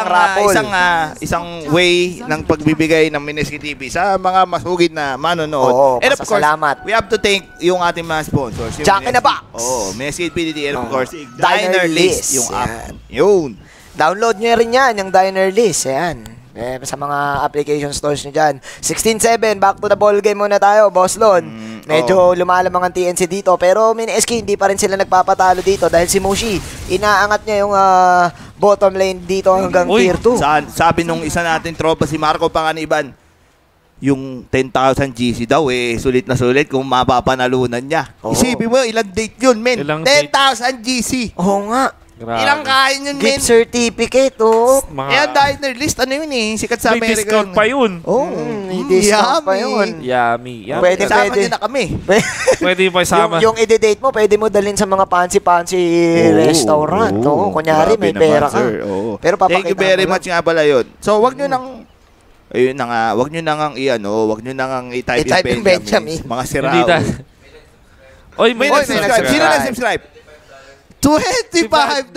[SPEAKER 4] isang way ng pagbibigay ng Mineski TV sa mga masugid na manonood.
[SPEAKER 1] Oo,
[SPEAKER 4] And of course,
[SPEAKER 1] pasasalamat.
[SPEAKER 4] we have to thank yung ating mga sponsors.
[SPEAKER 1] Jack in the Box.
[SPEAKER 4] Mineski PDD. And of course,
[SPEAKER 1] Diner
[SPEAKER 4] Diner List,
[SPEAKER 1] List.
[SPEAKER 4] yung app.
[SPEAKER 1] Yan.
[SPEAKER 4] Yun.
[SPEAKER 1] Download nyo rin yan, yung Diner List. Ayan. Sa mga application stores nyo dyan. 16-7, back to the ball game muna tayo, Boss Lon. Medyo lumalamang ang TNC dito. Pero Mineski, hindi pa rin sila nagpapatalo dito dahil si Mushi, inaangat niya yung bottom lane dito hanggang tier 2.
[SPEAKER 4] Sabi nung isa natin tropa, si Marco Panganiban, yung 10,000 GC daw sulit na sulit kung mapapanalunan niya. Isipin mo, ilang date yun, men? 10,000 GC.
[SPEAKER 1] Oo nga.
[SPEAKER 2] Grabe.
[SPEAKER 4] Ilang kain yun, men?
[SPEAKER 1] Gift certificate,
[SPEAKER 4] Diner List, ano yun sikat sa
[SPEAKER 2] May
[SPEAKER 4] Amerika.
[SPEAKER 2] discount pa yun.
[SPEAKER 1] May discount pa yun.
[SPEAKER 2] Yummy.
[SPEAKER 1] Pwede.
[SPEAKER 4] Kasama na kami.
[SPEAKER 2] Pwede pa isama.
[SPEAKER 1] yung i-date mo, pwede mo dalhin sa mga fancy restaurant. Kunyari, may pera ka. Pero
[SPEAKER 4] thank you very much nga pala yun. So, wag nyo nang ayun na nga, wag nyo nang wag nyo nang i-type in Benjamin. Mga sirao.
[SPEAKER 2] Oy, may
[SPEAKER 4] nag-subscribe. Sino nag-subscribe? $25.
[SPEAKER 2] 25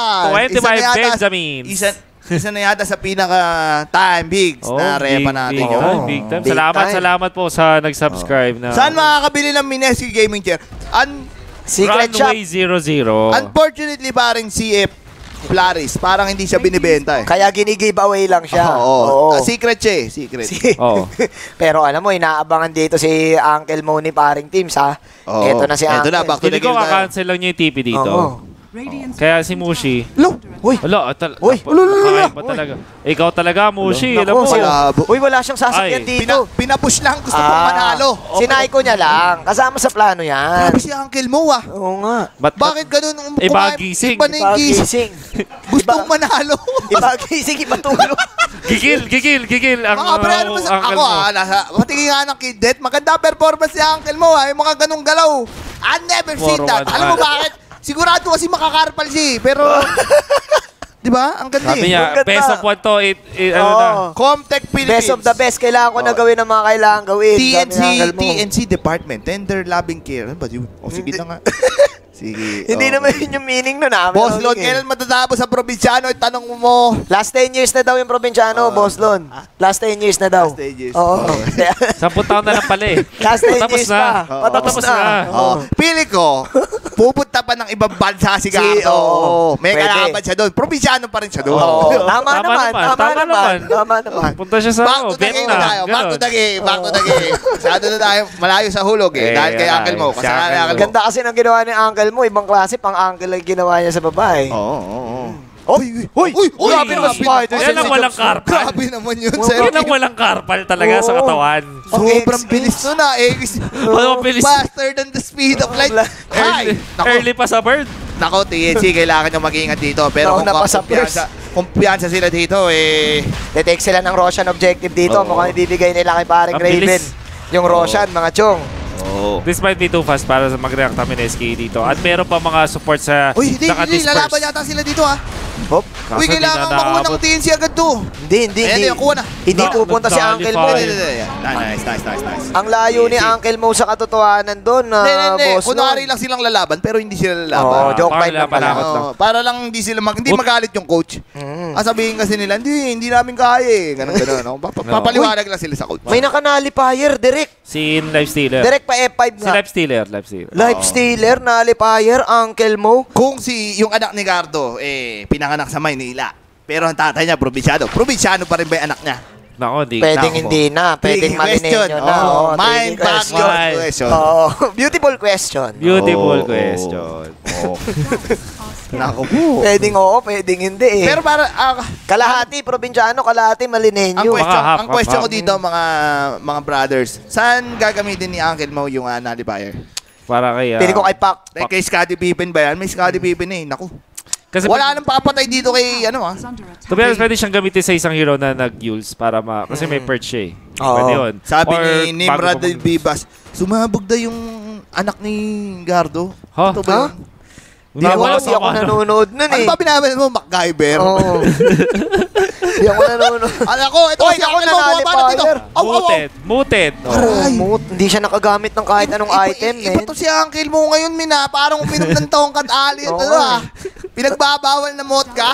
[SPEAKER 2] Benjamins.
[SPEAKER 4] Isa na yata sa pinaka-time bigs na repa natin yun.
[SPEAKER 2] Big time. Salamat po sa nag-subscribe na.
[SPEAKER 4] Saan makakabili ng Mineski Gaming Chair?
[SPEAKER 1] Secret shop.
[SPEAKER 2] Runway 00.
[SPEAKER 4] Unfortunately, parang CF Plaris, parang hindi siya binibenta
[SPEAKER 1] Kaya gini-giveaway lang siya.
[SPEAKER 4] Secret siya Secret.
[SPEAKER 1] Pero alam mo, inaabangan dito si Uncle Mo ni paring teams, ha? Ito na si Uncle.
[SPEAKER 4] Ito na, back to the
[SPEAKER 2] Hindi ko
[SPEAKER 4] game tayo.
[SPEAKER 2] kakancel lang niya yung TP dito. Kaya si Mushi.
[SPEAKER 1] Uy!
[SPEAKER 2] Kakain pa talaga. Ikaw talaga, Mushi. Alam mo.
[SPEAKER 1] Uy, wala siyang sasakyan dito.
[SPEAKER 4] Pinapush lang, gusto pong manalo.
[SPEAKER 1] Sinay ko niya lang. Kasama sa plano yan.
[SPEAKER 4] Grabe si Uncle Mo
[SPEAKER 1] Oo nga.
[SPEAKER 4] Bakit ganun?
[SPEAKER 2] Iba-gising.
[SPEAKER 4] Iba na yung gising. Gustong manalo.
[SPEAKER 1] Iba-gising, iba-tulog.
[SPEAKER 2] Gigil.
[SPEAKER 4] Mga pre, ano ba ako matingin nga ng kidet. Maganda performance si Uncle Mo Yung mga ganung galaw. I never seen that. Alam mo bakit? Sigurado kasi makakarpal siya pero di ba? Ang ganda
[SPEAKER 2] Sabi niya, best of one to,
[SPEAKER 4] Comtech Philippines.
[SPEAKER 1] Best of the best. Kailangan ko na gawin ang mga kailangan gawin.
[SPEAKER 4] TNC Department. Tender Loving Care. Ano ba yun? Sige na nga. Sige.
[SPEAKER 1] Hindi naman yun yung meaning nun.
[SPEAKER 4] Boss Lon, kailan matatapos sa probinsyano? Tanong mo.
[SPEAKER 1] Last 10 years na daw yung probinsyano, Boss Lon. Last 10 years na daw.
[SPEAKER 4] Last 10 years.
[SPEAKER 1] Oo.
[SPEAKER 2] 10 taon na lang pala
[SPEAKER 1] Last 10 years na. Patapos na.
[SPEAKER 4] Pili ko, pupunta pa ng ibang bansa si Gardo. May kalaban siya doon. Probinsyano pa rin siya doon.
[SPEAKER 1] Tama naman.
[SPEAKER 2] Punta siya sa
[SPEAKER 4] Vietnam. Back to the game. Masyado na tayo malayo sa hulog Dahil kay Uncle Mo.
[SPEAKER 1] Ganda kasi ng ginawa ni Uncle Mo, ibang klase, pang uncle ang ginawa niya sa babae. Uy! Grabe naman spider.
[SPEAKER 2] Yan ang walang karpal.
[SPEAKER 4] Grabe naman yun, sir.
[SPEAKER 2] Yan ang walang karpal talaga sa katawan.
[SPEAKER 4] Sobrang bilis nun
[SPEAKER 2] Bilis.
[SPEAKER 4] Faster than the speed of light.
[SPEAKER 2] Early pa sa bird.
[SPEAKER 4] Nako, TNC, kailangan nyo mag-ingat dito. Pero kung kumpiyansa sila dito,
[SPEAKER 1] Detake sila ng Roshan objective dito. Mukhang ibibigay nila kay paring Raven. Yung Roshan, mga chong.
[SPEAKER 2] This might be too fast para mag-react kami ni SK dito. At meron pa mga support sa
[SPEAKER 4] hindi, lalaban yata sila dito Uy, kailangan makuha ng TNC agad to.
[SPEAKER 1] Hindi.
[SPEAKER 4] Kuha na.
[SPEAKER 1] Hindi pupunta si Uncle Mo.
[SPEAKER 4] Nice.
[SPEAKER 1] Ang layo ni Uncle Mo sa katotohanan doon, boss.
[SPEAKER 4] Kunwari lang silang lalaban, pero hindi sila lalaban.
[SPEAKER 1] Joke time lang pala.
[SPEAKER 4] Para lang hindi magalit yung coach. Sabihin kasi nila, hindi namin kaya Ganun. Papaliwanag lang sila sa coach.
[SPEAKER 1] May nakanalifier, direct.
[SPEAKER 2] Si Lifestealer.
[SPEAKER 1] Direct pa F5 nga.
[SPEAKER 2] Si Lifestealer.
[SPEAKER 1] Lifestealer, nalifier, Uncle Mo.
[SPEAKER 4] Kung yung anak ni Gardo, pinanganak sa Maynila. Pero ang tatay niya, probinsyano. Probinsyano pa rin ba yung anak niya?
[SPEAKER 2] Nako, di.
[SPEAKER 1] Pwedeng hindi na. Pwedeng malineño na.
[SPEAKER 4] Mind question.
[SPEAKER 1] Beautiful question.
[SPEAKER 2] Beautiful question.
[SPEAKER 4] Nako po.
[SPEAKER 1] Pwedeng oo, pwedeng hindi eh.
[SPEAKER 4] Pero para
[SPEAKER 1] kalahati probinsyano, kalahati malineño.
[SPEAKER 4] Ang question ko dito mga brothers, saan gagamitin ni Uncle Mo yung nullifier?
[SPEAKER 2] Para kay
[SPEAKER 1] Pili ko kay Pac.
[SPEAKER 4] Kay Scottie Pippen ba yan? May Scottie Pippen eh. Naku.
[SPEAKER 2] Kasi
[SPEAKER 4] wala nang papatay dito kay
[SPEAKER 2] To be honest, pwede siyang gamitin sa isang hero na nag-Yules para kasi may perch siya eh. Pwede yun.
[SPEAKER 4] Sabi ni Nimrod Vivas, sumabog daw yung anak ni Gardo. Ito ba yun?
[SPEAKER 1] Hindi ako nanonood nun eh.
[SPEAKER 4] Ano ba binabil mo? MacGyver?
[SPEAKER 1] Oo. Hindi ako nanonood.
[SPEAKER 4] Alam ko, ito si Uncle Mo, bumabana dito.
[SPEAKER 2] Muted.
[SPEAKER 1] Hindi siya nakagamit ng kahit anong item,
[SPEAKER 4] Iba to si Uncle Mo ngayon, Mina. Parang uminom ng tongkat ali. Pinagbabawal na ka.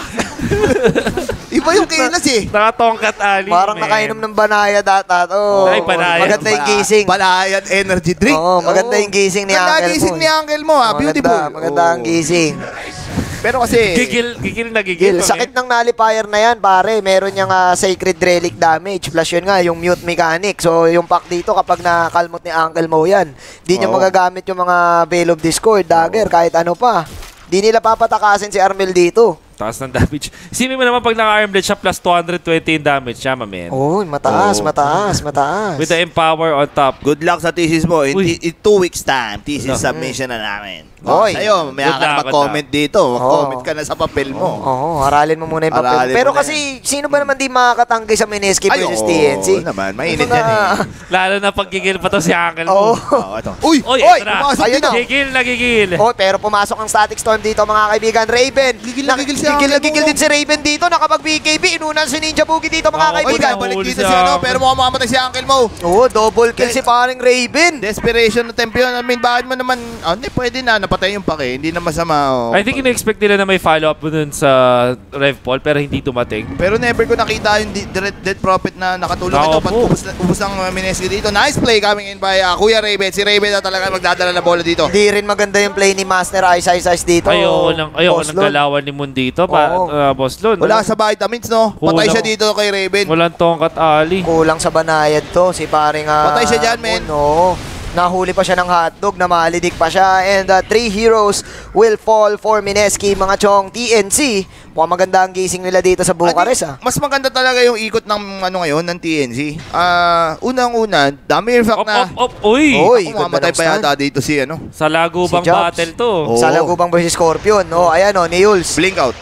[SPEAKER 4] Iba yung kilos eh.
[SPEAKER 2] Nakatongkat ali.
[SPEAKER 1] Parang nakainom ng banaya data.
[SPEAKER 2] Ay, banayad.
[SPEAKER 1] Maganda yung gising.
[SPEAKER 4] Banayad energy drink.
[SPEAKER 1] Oo, maganda yung gising ni Uncle Mo.
[SPEAKER 4] Maganda gising ni Uncle Mo, beautiful.
[SPEAKER 1] Maganda ang gising.
[SPEAKER 4] Pero kasi
[SPEAKER 2] gigil na gigil.
[SPEAKER 1] Sakit ng nullifier na yan, pare. Meron niyang sacred relic damage. Plus yun nga, yung mute mechanic. So, yung pack dito, kapag nakalmot ni Uncle Mo yan, di niya magagamit yung mga Veil of Discord, dagger, kahit ano pa. Di nila papatakasin si Armel dito.
[SPEAKER 2] Taas ng damage. Isipin mo naman pag naka-armlet siya plus 220 damage siya, mamen.
[SPEAKER 1] Mataas.
[SPEAKER 2] With the empower on top.
[SPEAKER 4] good luck sa thesis mo. In 2 weeks time, thesis submission na namin. Sa'yo, may ka mag-comment dito. Mag-comment ka na sa papel mo.
[SPEAKER 1] Haralin mo muna yung papel. Pero kasi, sino ba naman di makakatanggi sa Mineski versus TNC?
[SPEAKER 4] Naman, mainit yan eh.
[SPEAKER 2] Lalo na pag gigil pa to si Uncle Mo.
[SPEAKER 4] Uy!
[SPEAKER 1] Pumasok dito.
[SPEAKER 2] Gigil.
[SPEAKER 1] Pero pumasok ang static storm dito, mga kaibigan. Raven. Gigil din si Raven dito. Nakapag-BKB. Inunan si Ninja Boogie dito, mga kaibigan.
[SPEAKER 4] Balik dito si pero mukhang mamamatay si Uncle Mo.
[SPEAKER 1] Double kill si paring Raven.
[SPEAKER 4] Desperation na tempo yun. I mean, bakit mo naman, hindi pwede na, napatay yung pake. Hindi na masama.
[SPEAKER 2] I think in-expect nila na may follow-up dun sa Rev Paul, pero hindi dumating.
[SPEAKER 4] Pero never ko nakita yung Dead Prophet na nakatulong ito. Ubus ng Mineski dito. Nice play coming in by Kuya Raven. Si Raven na talaga magdadala na bola dito.
[SPEAKER 1] Hindi rin maganda yung play ni Master Ice dito.
[SPEAKER 2] Ayoko ng galawan ni Moon dito, Boss Lon.
[SPEAKER 4] Wala sa vitamins, no? Patay siya dito kay Raven.
[SPEAKER 2] Walang tongkat ali.
[SPEAKER 1] Kulang sa banayad to. Si paring...
[SPEAKER 4] Patay siya dyan, men.
[SPEAKER 1] Nahuli pa siya ng hotdog, namalidik pa siya. And 3 heroes will fall for Mineski, mga chong. TNC. Mukhang maganda ang gising nila dito sa Bucharest.
[SPEAKER 4] Mas maganda talaga yung ikot ng ngayon, ng TNC. Unang-una, dami yung fact na...
[SPEAKER 2] Uy!
[SPEAKER 4] Mamatay pa yata dito si
[SPEAKER 2] Sa Lagubang battle to.
[SPEAKER 1] Sa Lagubang versus Scorpion. Ayan ni Yules.
[SPEAKER 4] Blink out.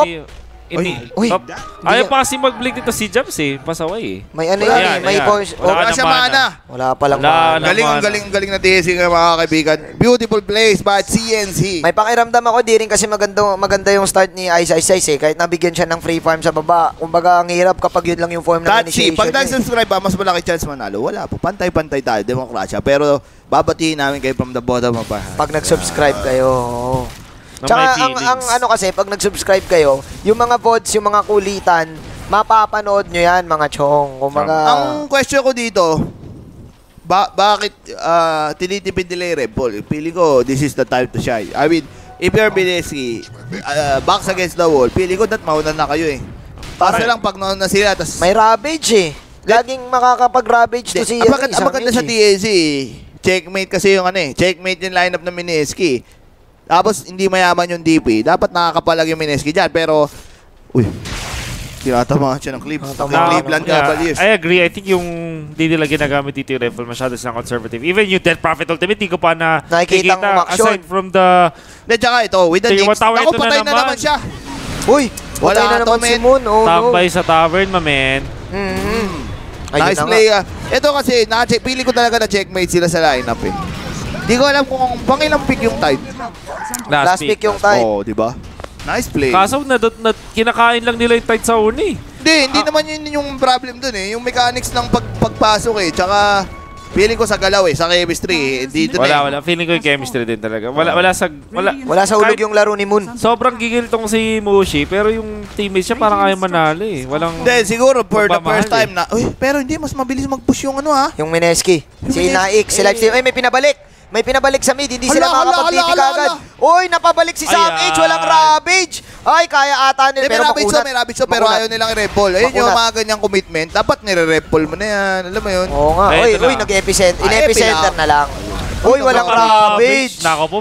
[SPEAKER 2] Ayaw pa kasi mag-blink dito si Jabs eh. Pasaway eh.
[SPEAKER 1] May may voice.
[SPEAKER 4] Wala siya mana.
[SPEAKER 1] Wala palang mana.
[SPEAKER 4] Galing na TNC mga kaibigan. Beautiful plays by TNC.
[SPEAKER 1] May pakiramdam ako, di rin kasi maganda yung start ni Ice eh. Kahit nabigyan siya ng free farm sa baba. Kumbaga, ang hirap kapag yun lang yung form ng initiation.
[SPEAKER 4] Pag nag-subscribe ba, mas malaki chance manalo. Wala po. Pantay-pantay tayo. Demokrasya. Pero babatiin namin kayo from the bottom of our heart.
[SPEAKER 1] Pag nag-subscribe kayo. Tsaka ang kasi, pag nag-subscribe kayo, yung mga VODs, yung mga kulitan, mapapanood nyo yan, mga chong. Kumbaga...
[SPEAKER 4] Ang question ko dito, bakit tinitipid nila yung Red Bull? Pili ko, this is the time to shine. I mean, if you're Mineski, backs against the wall, pili ko that mauna na kayo eh. Para lang pag nauna sila, tas...
[SPEAKER 1] May ravage eh. Laging makakapag-ravage to si...
[SPEAKER 4] Ang maganda sa TNC, checkmate kasi yung checkmate yung lineup ng Mineski. Tapos, hindi mayaman yung DP. Dapat nakakapalag yung Mineski dyan. Pero, tinatamaan siya ng clip. Cleveland Cavaliers.
[SPEAKER 2] I agree. I think yung di nila ginagamit dito yung rifle masyado siyang conservative. Even yung Dead Prophet Ultimate, di ko pa na nakikita aside from the...
[SPEAKER 4] Tsaka ito, with the Knicks, ako patay na naman siya.
[SPEAKER 1] Patay na naman si Moon.
[SPEAKER 2] Tambay sa tavern, mamen.
[SPEAKER 4] Nice play. Ito kasi, pili ko talaga na checkmate sila sa lineup eh. Di ko alam kung pangilang pick yung tide.
[SPEAKER 1] Last pick yung tide.
[SPEAKER 4] Di ba? Nice play.
[SPEAKER 2] Kaso kinakain lang nila yung tide sa uni.
[SPEAKER 4] Hindi naman yun yung problem dun eh. Yung mechanics ng pagpasok eh. Tsaka, feeling ko sa galaw eh, sa chemistry eh.
[SPEAKER 2] Wala. Feeling ko yung chemistry din talaga. Wala
[SPEAKER 1] sa ulog yung laro ni Moon.
[SPEAKER 2] Sobrang gigil tong si Mushi, pero yung teammates siya parang ayaw manalo eh.
[SPEAKER 4] Hindi, siguro for the first time na, pero hindi, mas mabilis mag-push yung
[SPEAKER 1] Yung Mineski. Si Naik, si Lifesteal. May pinabalik. may pinabalik sa mid, hindi sila
[SPEAKER 4] Hala,
[SPEAKER 1] makakapag-TP
[SPEAKER 4] hala, hala,
[SPEAKER 1] kagad.
[SPEAKER 4] hala.
[SPEAKER 1] Uy, napabalik si Sam
[SPEAKER 2] Ayan.
[SPEAKER 1] H, walang Ravage. Ay, kaya ata nila, pero makunat.
[SPEAKER 4] May Rabbids pero ayaw nilang i-repol. Ayun yung mga ganyang commitment. Dapat nire-repol mo na yan. Alam mo yun?
[SPEAKER 1] Oo nga.
[SPEAKER 2] Ay,
[SPEAKER 1] Uy,
[SPEAKER 2] ito na.
[SPEAKER 1] nag-epicenter.
[SPEAKER 4] Ay,
[SPEAKER 1] In-epicenter na lang. Uy, walang Ravage.
[SPEAKER 2] Nako po.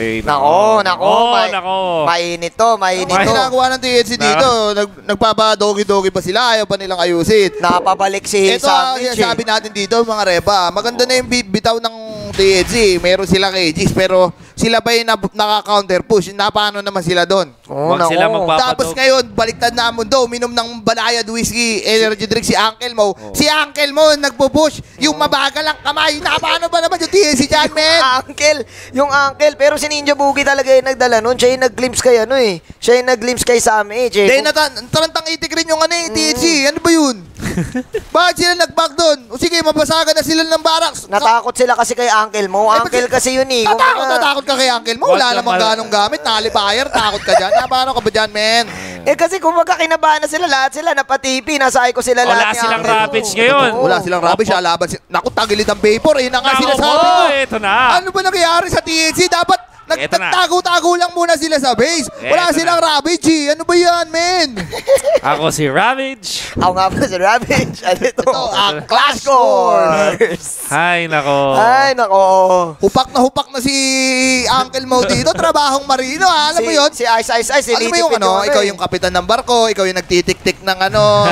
[SPEAKER 1] Nako. Mainit to, mainit
[SPEAKER 4] Ang
[SPEAKER 1] to.
[SPEAKER 4] ginagawa ng TNC dito, nagpapa-dogi-dogi pa sila. Ayaw pa nilang ayusin.
[SPEAKER 1] Napabalik si
[SPEAKER 4] Ito
[SPEAKER 1] Sam
[SPEAKER 4] ang
[SPEAKER 1] H.
[SPEAKER 4] sabi natin dito, mga Reba. Maganda na yung bitaw ng TNC. Meron silang ages, pero sila ba yung naka-counter push? Paano naman sila doon?
[SPEAKER 2] Huwag sila magpapadog.
[SPEAKER 4] Tapos ngayon, baliktad na ang mundo. Uminom ng Banayad Whiskey Energy Drink si Uncle Mo. Si Uncle Mo nagpo-push. Yung mabagal ang kamay. Paano ba naman yung TNC dyan, men?
[SPEAKER 1] Yung uncle, pero si Ninja Boogie talaga yung nagdala nun. Siya yung nag-glimpse kay ano eh. Siya yung nag-glimpse kay Sam H.
[SPEAKER 4] Dahil tarantang itik rin yung TNC. Ano ba yun? Bakit sila nag-back doon? O sige, mabasagan na sila ng barracks.
[SPEAKER 1] Natakot sila kasi kay Uncle Mo. Uncle kasi yun eh.
[SPEAKER 4] Tatakot ka kay Uncle Mo. Wala namang ganong gamit. Nalipire, takot ka dyan. Paano ka ba dyan, men?
[SPEAKER 1] Eh kasi kung magkakinabahan na sila, lahat sila napatipi. Nasa ko sila
[SPEAKER 2] Wala
[SPEAKER 1] lahat ni
[SPEAKER 2] silang
[SPEAKER 1] Uncle Mo.
[SPEAKER 2] Ravage ngayon.
[SPEAKER 4] Wala silang rubbish. Laban naku, tagilid ang vapor. Eh, na nga
[SPEAKER 2] Nako
[SPEAKER 4] sinasabi
[SPEAKER 2] po,
[SPEAKER 4] ko.
[SPEAKER 2] ito na.
[SPEAKER 4] Ano ba nangyayari sa TNC? Dapat
[SPEAKER 2] Eto na.
[SPEAKER 4] nagtago-tago lang muna sila sa base. Wala
[SPEAKER 2] Eto
[SPEAKER 4] silang Ravage eh. Ano ba yan, men?
[SPEAKER 2] Ako si Ravage.
[SPEAKER 1] Ako nga pala si Ravage. At ito, ang Clash Course.
[SPEAKER 2] Hay, nako.
[SPEAKER 1] Ay, nako.
[SPEAKER 4] Hupak na si Uncle Mo dito. Trabahong marino, ha? Alam mo yun?
[SPEAKER 1] Si Ice.
[SPEAKER 4] Alam mo yung ikaw yung kapitan ng barko, ikaw yung nagtitik-tik ng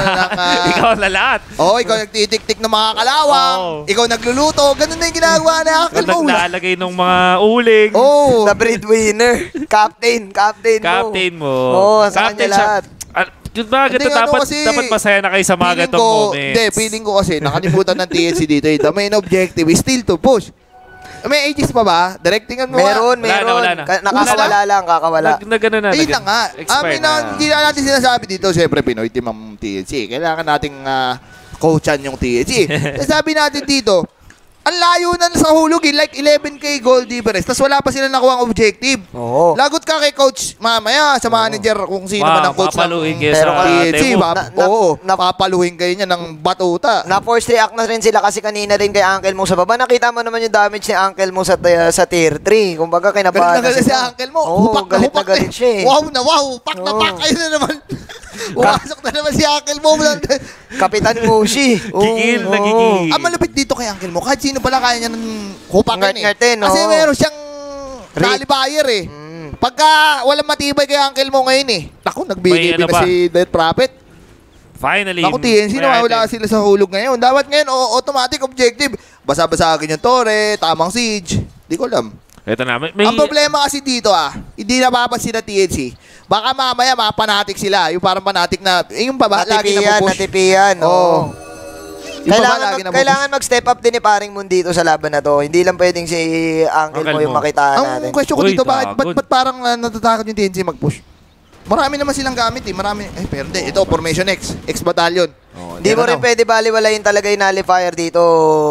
[SPEAKER 2] Ikaw na lahat.
[SPEAKER 4] ikaw nagtitik-tik ng mga kalawang, ikaw nagluluto, ganun na yung ginagawa ni Uncle Mo.
[SPEAKER 2] Naglalagay ng mga uling.
[SPEAKER 1] The breadwinner. Captain
[SPEAKER 2] Captain mo.
[SPEAKER 1] Oo, sa kanya lahat.
[SPEAKER 2] Yun ba,
[SPEAKER 4] Hindi,
[SPEAKER 2] dapat masaya na kayo sa mga gatong moments.
[SPEAKER 4] Hindi, feeling ko kasi, nakalimutan ng TNC dito, the main objective is still to push. May ages pa ba? Directingan mo.
[SPEAKER 1] Meron.
[SPEAKER 2] Wala na.
[SPEAKER 1] Nakakawala lang, kakawala.
[SPEAKER 2] Nagano na.
[SPEAKER 4] Ayun na nga.
[SPEAKER 2] Expired na.
[SPEAKER 4] Hindi na natin sinasabi dito, siyempre, Pinoy team ang TNC. Kailangan nating coachan yung TNC. Sabi natin dito, ang layo na sa hulog eh, like 11K goal difference. Tapos wala pa sila nakuha ang objective.
[SPEAKER 1] Oo.
[SPEAKER 4] Lagot ka kay coach mamaya sa manager kung sino man ang coach
[SPEAKER 2] papaluin
[SPEAKER 4] ng
[SPEAKER 2] kayo
[SPEAKER 1] Pero
[SPEAKER 2] sa
[SPEAKER 4] TNC.
[SPEAKER 2] demo.
[SPEAKER 4] Papaluin kayo niya ng batuta.
[SPEAKER 1] Na-force react na rin sila kasi kanina rin kay Uncle Mo sa baba. Nakita mo naman yung damage ni Uncle Mo sa tier 3. Kumbaga kinabahan na
[SPEAKER 4] Galit si
[SPEAKER 1] sila.
[SPEAKER 4] Uncle Mo.
[SPEAKER 1] Oo,
[SPEAKER 4] Hupak
[SPEAKER 1] galit
[SPEAKER 4] na
[SPEAKER 1] galit siya eh.
[SPEAKER 4] Wow na wow. Pak na pak. Ayun na naman. Pumasok na naman si Uncle Mo.
[SPEAKER 1] Kapitan Mushi.
[SPEAKER 2] Gigil na gigil.
[SPEAKER 4] Ang malapit dito kay Uncle Mo, kahit sino pala kaya niya ng hupakin eh.
[SPEAKER 1] Ngartin, no?
[SPEAKER 4] Kasi meron siyang nalibayer eh. Pagka walang matibay kay Uncle Mo ngayon eh. Naku, nagbigay
[SPEAKER 2] May ano
[SPEAKER 4] na
[SPEAKER 2] ba?
[SPEAKER 4] si Death Prophet.
[SPEAKER 2] Finally.
[SPEAKER 4] Naku, TNC na wala sila sa hulog ngayon. Dapat ngayon, automatic objective. Basa-basagin yung torre, tamang siege. Di ko alam.
[SPEAKER 2] Ito na.
[SPEAKER 4] Ang problema kasi dito hindi napapansin na TNC. Baka mamaya mapanatik sila. Yung parang panatik na, yung baba, lagi na pupush.
[SPEAKER 1] Natipiyan.
[SPEAKER 4] Oo. Yung baba, lagi na pupush.
[SPEAKER 1] Kailangan mag-step up din ni Paring Moon dito sa laban na to. Hindi lang pwedeng si Uncle Mo yung makitaan natin.
[SPEAKER 4] Ang question ko
[SPEAKER 2] Uy,
[SPEAKER 4] dito, ba't
[SPEAKER 2] tagod.
[SPEAKER 4] parang natatakot yung TNC mag-push? Marami naman silang gamit eh. Pero hindi. Ito, Formation X. X-Battalion.
[SPEAKER 1] Hindi mo rin pwede baliwalayin talaga yung nullifier dito,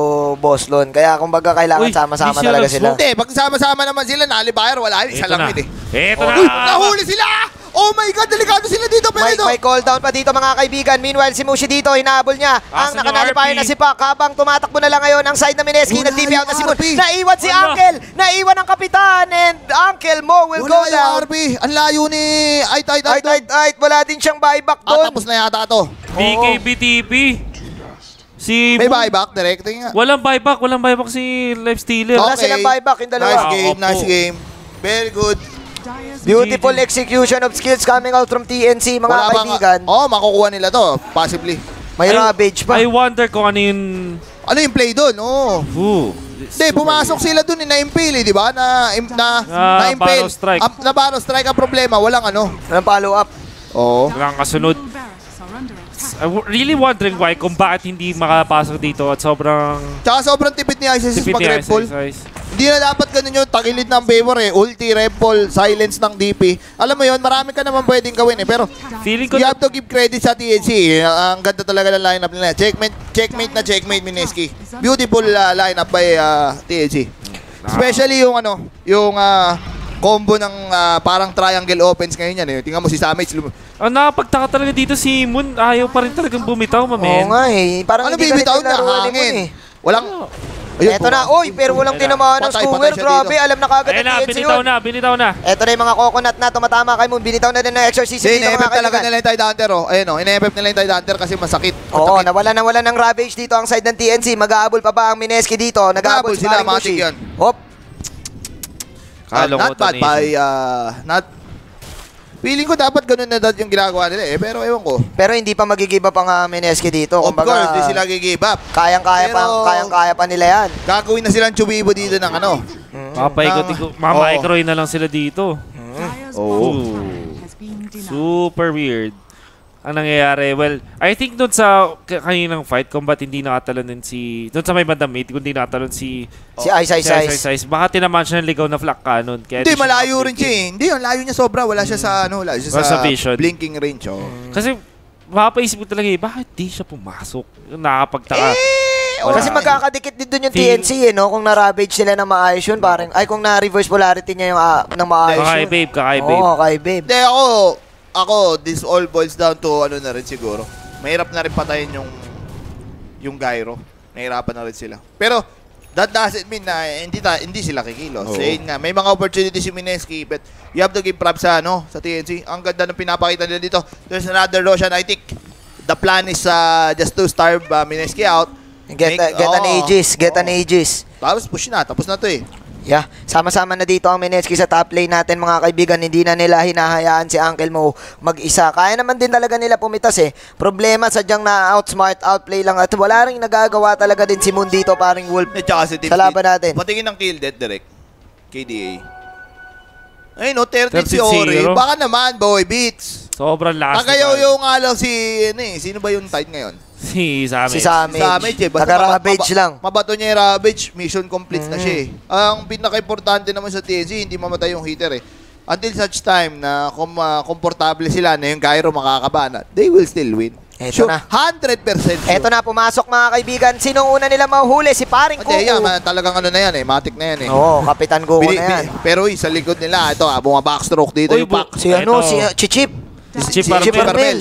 [SPEAKER 1] Boss Lon. Kaya kumbaga kailangan
[SPEAKER 2] Uy,
[SPEAKER 1] sama-sama
[SPEAKER 2] di siya
[SPEAKER 1] talaga sila.
[SPEAKER 4] Hindi, pag sama-sama naman sila, nalibayer, wala yun. Isa
[SPEAKER 2] Ito
[SPEAKER 4] lang
[SPEAKER 2] na.
[SPEAKER 4] yun eh.
[SPEAKER 2] Ito na.
[SPEAKER 4] Uy, nahuli sila! Oh my God, delikado sila dito, pero ito.
[SPEAKER 1] May call down pa dito mga kaibigan. Meanwhile, si Mushi dito, hinahabol niya ang
[SPEAKER 2] Asan yung
[SPEAKER 1] nakanalifier
[SPEAKER 2] RP?
[SPEAKER 1] na si Pak. Habang tumatakbo na lang ngayon ang side na Mineski.
[SPEAKER 4] Wala
[SPEAKER 1] Nag-TP out na si
[SPEAKER 4] yung
[SPEAKER 1] Moon.
[SPEAKER 4] RP.
[SPEAKER 1] Naiwan si
[SPEAKER 2] Wala.
[SPEAKER 1] Uncle. Naiwan ang kapitan. And Uncle Mo will
[SPEAKER 4] Wala
[SPEAKER 1] go
[SPEAKER 4] yung
[SPEAKER 1] down.
[SPEAKER 4] RP. Ang layo ni
[SPEAKER 1] Ay, wala din siyang buyback doon.
[SPEAKER 4] Tapos na yata to.
[SPEAKER 2] BKBTP. Si
[SPEAKER 4] May buyback, directing nga.
[SPEAKER 2] Walang buyback si Life Stealer.
[SPEAKER 1] Wala silang buyback yung dalawa.
[SPEAKER 4] Nice game. Very good.
[SPEAKER 1] Beautiful execution of skills coming out from TNC, mga kaibigan.
[SPEAKER 4] Makukuha nila to, possibly.
[SPEAKER 1] May ravage pa.
[SPEAKER 2] I wonder kung ano yung...
[SPEAKER 4] Ano yung play doon? Hindi, pumasok sila doon na-impale, di ba? Na-impale.
[SPEAKER 2] Barrow strike.
[SPEAKER 4] Na barrow strike ang problema, walang ano.
[SPEAKER 1] Walang follow up.
[SPEAKER 4] Oo.
[SPEAKER 2] Walang kasunod.
[SPEAKER 3] Barracks are under attack.
[SPEAKER 2] I'm really wondering why kung bakit hindi makapasok dito at sobrang...
[SPEAKER 4] Tsaka sobrang tipid ni ISIS
[SPEAKER 2] tipid
[SPEAKER 4] pag
[SPEAKER 2] niya,
[SPEAKER 4] red pull. Hindi na dapat ganun yung takilid ng favor eh. Ulti, red pull, silence ng DP. Alam mo yun, marami ka naman pwedeng gawin eh. Pero
[SPEAKER 2] Feeling ko
[SPEAKER 4] you have to give credit sa TNC. Ang ganda talaga ng lineup nila. Checkmate, Mineski. Beautiful lineup by TNC. Especially yung combo ng parang triangle opens ngayon yan eh. Tingnan mo si Samage.
[SPEAKER 2] Ang nakapagtaka talaga dito si Moon, ayaw pa rin talagang bumitaw, mamen.
[SPEAKER 1] Oo nga eh. Parang
[SPEAKER 4] Ano
[SPEAKER 1] hindi
[SPEAKER 4] bibitaw
[SPEAKER 1] galit
[SPEAKER 4] na?
[SPEAKER 1] yung laro ni Moon
[SPEAKER 4] Hangin.
[SPEAKER 1] eh.
[SPEAKER 4] Walang... Ayun,
[SPEAKER 1] Eto na. Uy, pero walang tinamaan ng
[SPEAKER 4] Patay
[SPEAKER 1] skewer.
[SPEAKER 4] siya
[SPEAKER 1] Grabe,
[SPEAKER 4] dito.
[SPEAKER 1] alam na kagad
[SPEAKER 2] Ayun
[SPEAKER 1] ng
[SPEAKER 2] na,
[SPEAKER 1] TNC
[SPEAKER 2] binitaw
[SPEAKER 1] yun.
[SPEAKER 2] na, binitaw na.
[SPEAKER 1] Eto na yung mga coconut na tumatama kay Moon. Binitaw na din ng exorcism
[SPEAKER 4] Hindi,
[SPEAKER 1] dito mga
[SPEAKER 4] ine-FF talaga
[SPEAKER 1] kaibigan.
[SPEAKER 4] nila yung Tide Hunter, oh. Ayun, oh. Ine-FF nila yung Tide Hunter kasi masakit.
[SPEAKER 1] Oo, nawala ng Ravage dito ang side ng TNC. Mag-aabol pa ba ang Mineski dito? Nag-aabol
[SPEAKER 4] Mag-aabol sila,
[SPEAKER 1] Maring
[SPEAKER 4] matik
[SPEAKER 1] Bushi.
[SPEAKER 4] yan.
[SPEAKER 1] Hop.
[SPEAKER 4] Not bad by, feeling ko dapat ganun na yung ginagawa nila eh, pero ewan ko.
[SPEAKER 1] Pero hindi pa mag-give up ang Mineski dito.
[SPEAKER 4] Of
[SPEAKER 1] Kumbaga,
[SPEAKER 4] course, di sila give up.
[SPEAKER 1] Kayang-kaya pa nila yan.
[SPEAKER 4] Gagawin na silang chubibo dito ng ano.
[SPEAKER 2] Mamaikroy na lang sila dito.
[SPEAKER 3] Dire's
[SPEAKER 2] Oh.
[SPEAKER 3] bottom tower has been denied.
[SPEAKER 2] Super weird. Ang nangyayari, well, I think doon sa kaninang fight, kung ba't hindi nakatalon din doon sa may bandang mid, kung hindi nakatalon si
[SPEAKER 1] Ice.
[SPEAKER 2] baka tinaman siya ng ligaw na flak cannon. Kaya
[SPEAKER 4] Hindi,
[SPEAKER 2] siya
[SPEAKER 4] malayo rin siya
[SPEAKER 2] nakaplinking.
[SPEAKER 4] eh. Hindi, ang layo niya sobra. Wala siya sa ano, wala siya
[SPEAKER 2] Wala
[SPEAKER 4] sa
[SPEAKER 2] sa vision.
[SPEAKER 4] blinking range, oh.
[SPEAKER 2] Kasi, mapapaisip ko talaga bakit di siya pumasok? Nakapagtaka.
[SPEAKER 1] Kasi magkakadikit din doon yung TNC eh, no? Kung na-ravage sila ng maayos yun, parang, kung na-reverse polarity niya yung ng maayos
[SPEAKER 2] Kakay
[SPEAKER 1] yun.
[SPEAKER 2] babe.
[SPEAKER 1] Oo, kay babe.
[SPEAKER 4] Hindi, ako, this all boils down to ano na rin siguro. Mahirap na rin patayin yung gyro. Nahirapan na rin sila. Pero, that doesn't mean na hindi sila kikilos. Saying nga, may mga opportunities si Mineski, but you have to give props sa TNC. Ang ganda ng pinapakita nila dito. There's another Roshan, I think. The plan is just to starve Mineski out.
[SPEAKER 1] Get an Aegis.
[SPEAKER 4] Tapos push na. Tapos na to eh.
[SPEAKER 1] Yeah, sama-sama na dito ang Mineski sa top lane natin mga kaibigan. Hindi na nila hinahayaan si Uncle Mo mag-isa. Kaya naman din talaga nila pumitas eh. Problema sadyang na outsmart, outplay lang at wala rin nagagawa talaga din si Moon dito paring Wolf sa laban natin.
[SPEAKER 4] Patingin ng kill death direct. KDA. Ayun 30 si Ori. Baka naman boy, beats.
[SPEAKER 2] Sobrang lakas.
[SPEAKER 4] Tagayaw nga lang si sino ba yung Tide ngayon?
[SPEAKER 2] Si Samage.
[SPEAKER 1] Si Samage
[SPEAKER 4] eh.
[SPEAKER 1] Taga-Ravage lang.
[SPEAKER 4] Mabato niya yung Ravage, mission complete na siya eh. Ang pinaka-importante naman sa TNC, hindi mamatay yung hitter eh. Until such time na komportable sila na yung gyro makakabana, they will still win.
[SPEAKER 1] Eto na.
[SPEAKER 4] 100% sure.
[SPEAKER 1] Eto na, pumasok mga kaibigan. Sinong una nila mahuhuli? Si paring Kuku.
[SPEAKER 4] Hindi, talagang ano na yan eh. Matic na yan eh.
[SPEAKER 1] Oo, Kapitan Kuku na yan.
[SPEAKER 4] Pero sa likod nila, ito backstroke dito yung pack.
[SPEAKER 1] Si Chichip.
[SPEAKER 2] Si Chip Armel.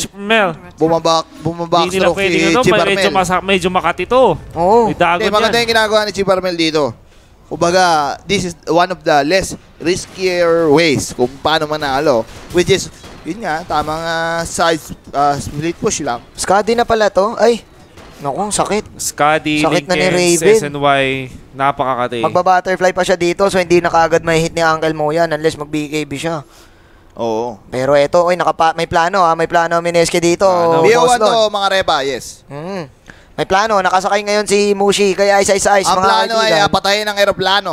[SPEAKER 4] Bumabackstroke si Chip Armel.
[SPEAKER 2] Medyo makati to.
[SPEAKER 1] Oo.
[SPEAKER 2] May dagon yan.
[SPEAKER 4] Maganda yung ginagawa ni Chip Armel dito. Kumbaga, this is one of the less riskier ways kung paano manalo. Which is, yun nga, tamang side split push lang.
[SPEAKER 1] Skadi na pala to. Ay, naku, sakit.
[SPEAKER 2] Skadi,
[SPEAKER 1] Sakit na ni
[SPEAKER 2] Linkens,
[SPEAKER 1] Raven.
[SPEAKER 2] SNY, napakakati.
[SPEAKER 1] Magba-butterfly pa siya dito so hindi na kaagad may hit ni Uncle Mo yan unless mag-BKB siya.
[SPEAKER 4] Oo.
[SPEAKER 1] Pero eto, may plano may plano Mineski dito.
[SPEAKER 4] BO1 to mga Reba, yes.
[SPEAKER 1] May plano, nakasakay ngayon si Mushi kaya Ice.
[SPEAKER 4] Ang plano ay patayin ang aeroplano.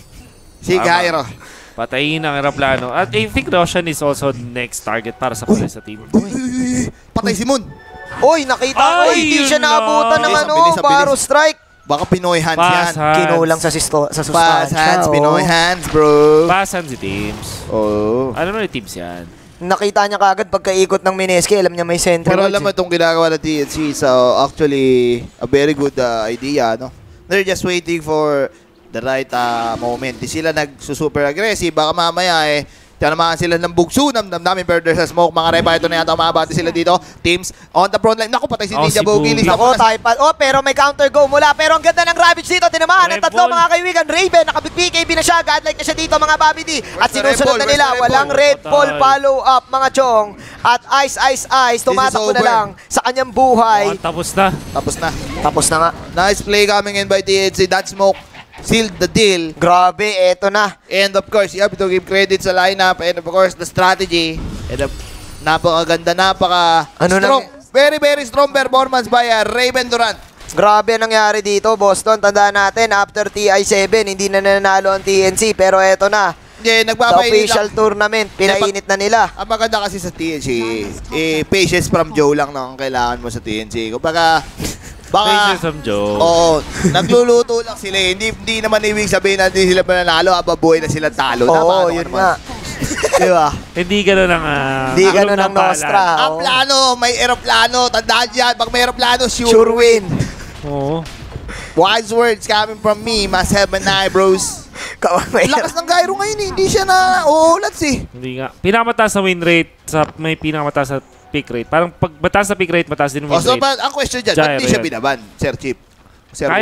[SPEAKER 4] Si Gyro.
[SPEAKER 2] Patayin ang aeroplano. At I think Roshan is also next target para sa sa team.
[SPEAKER 4] Patay si Moon.
[SPEAKER 1] Uy, nakita ko, hindi siya naabutan ng
[SPEAKER 4] Bilis.
[SPEAKER 1] Baro strike.
[SPEAKER 4] Baka Pinoy hands yan.
[SPEAKER 1] Kinulang sa sustansya.
[SPEAKER 4] Pass hands, Pinoy hands, bro.
[SPEAKER 2] Pasan si teams.
[SPEAKER 4] Oo.
[SPEAKER 2] Alam mo yung teams yan.
[SPEAKER 1] Nakita niya kagad pagkaikot ng Mineski, alam niya may center.
[SPEAKER 4] Pero alam mo itong ginagawa ng TNC, so actually a very good idea, no? They're just waiting for the right moment. Di sila nagsusuper aggressive. Baka mamaya tinamaan sila ng bugso ng damdamin pero there's a smoke. Mga Reba, ito na yata umabati sila dito. Teams on the front line. Naku, patay si Ninja Bogilis.
[SPEAKER 1] Naku, pero may counter go mula. Pero ang ganda ng Ravage dito. Tinamaan ng tatlo mga kaibigan. Raven, nakabig-BKB na siya. Godlike na siya dito mga Baby D. At sinusunod na nila. Walang red ball follow-up mga chong. At Ice. Tumatakbo na lang sa kanyang buhay.
[SPEAKER 2] Tapos na.
[SPEAKER 1] Tapos na nga.
[SPEAKER 4] Nice play coming in by TNC. That smoke sealed the deal.
[SPEAKER 1] Grabe, eto na.
[SPEAKER 4] And of course, you have to give credit sa lineup and of course, the strategy. And napakaganda, strong. Very, very strong performance by Raven Durant.
[SPEAKER 1] Grabe nangyari dito, Boston. Tandaan natin, after TI7, hindi na nanalo ang TNC. Pero eto na.
[SPEAKER 4] Hindi,
[SPEAKER 1] sa official tournament, pinainit na nila.
[SPEAKER 4] Ang maganda kasi sa TNC, patience from Joe lang ang kailangan mo sa TNC. Kumbaga,
[SPEAKER 2] Patience from Joe.
[SPEAKER 4] Oo, nagluluto lang sila. Hindi naman ibig sabihin na hindi sila mananalo, ababuhay na sila talo.
[SPEAKER 1] Oo, yun nga.
[SPEAKER 4] Diba?
[SPEAKER 2] Hindi gano'n ang
[SPEAKER 1] hindi gano'n ang Nostra.
[SPEAKER 4] Ang plano, may aeroplano. Tandaan dyan, pag may aeroplano,
[SPEAKER 1] sure win.
[SPEAKER 2] Oo.
[SPEAKER 4] Wise words coming from me, must have an eyebrows. Lakas ng gyro ngayon, hindi siya na ulats eh.
[SPEAKER 2] Hindi nga. Pinakamataas sa win rate, may pinakamataas sa pick rate. Parang pag mataas sa pick rate, mataas din win rate.
[SPEAKER 4] So, ang question dyan, ba't di siya binaban, Sir Chip? Sir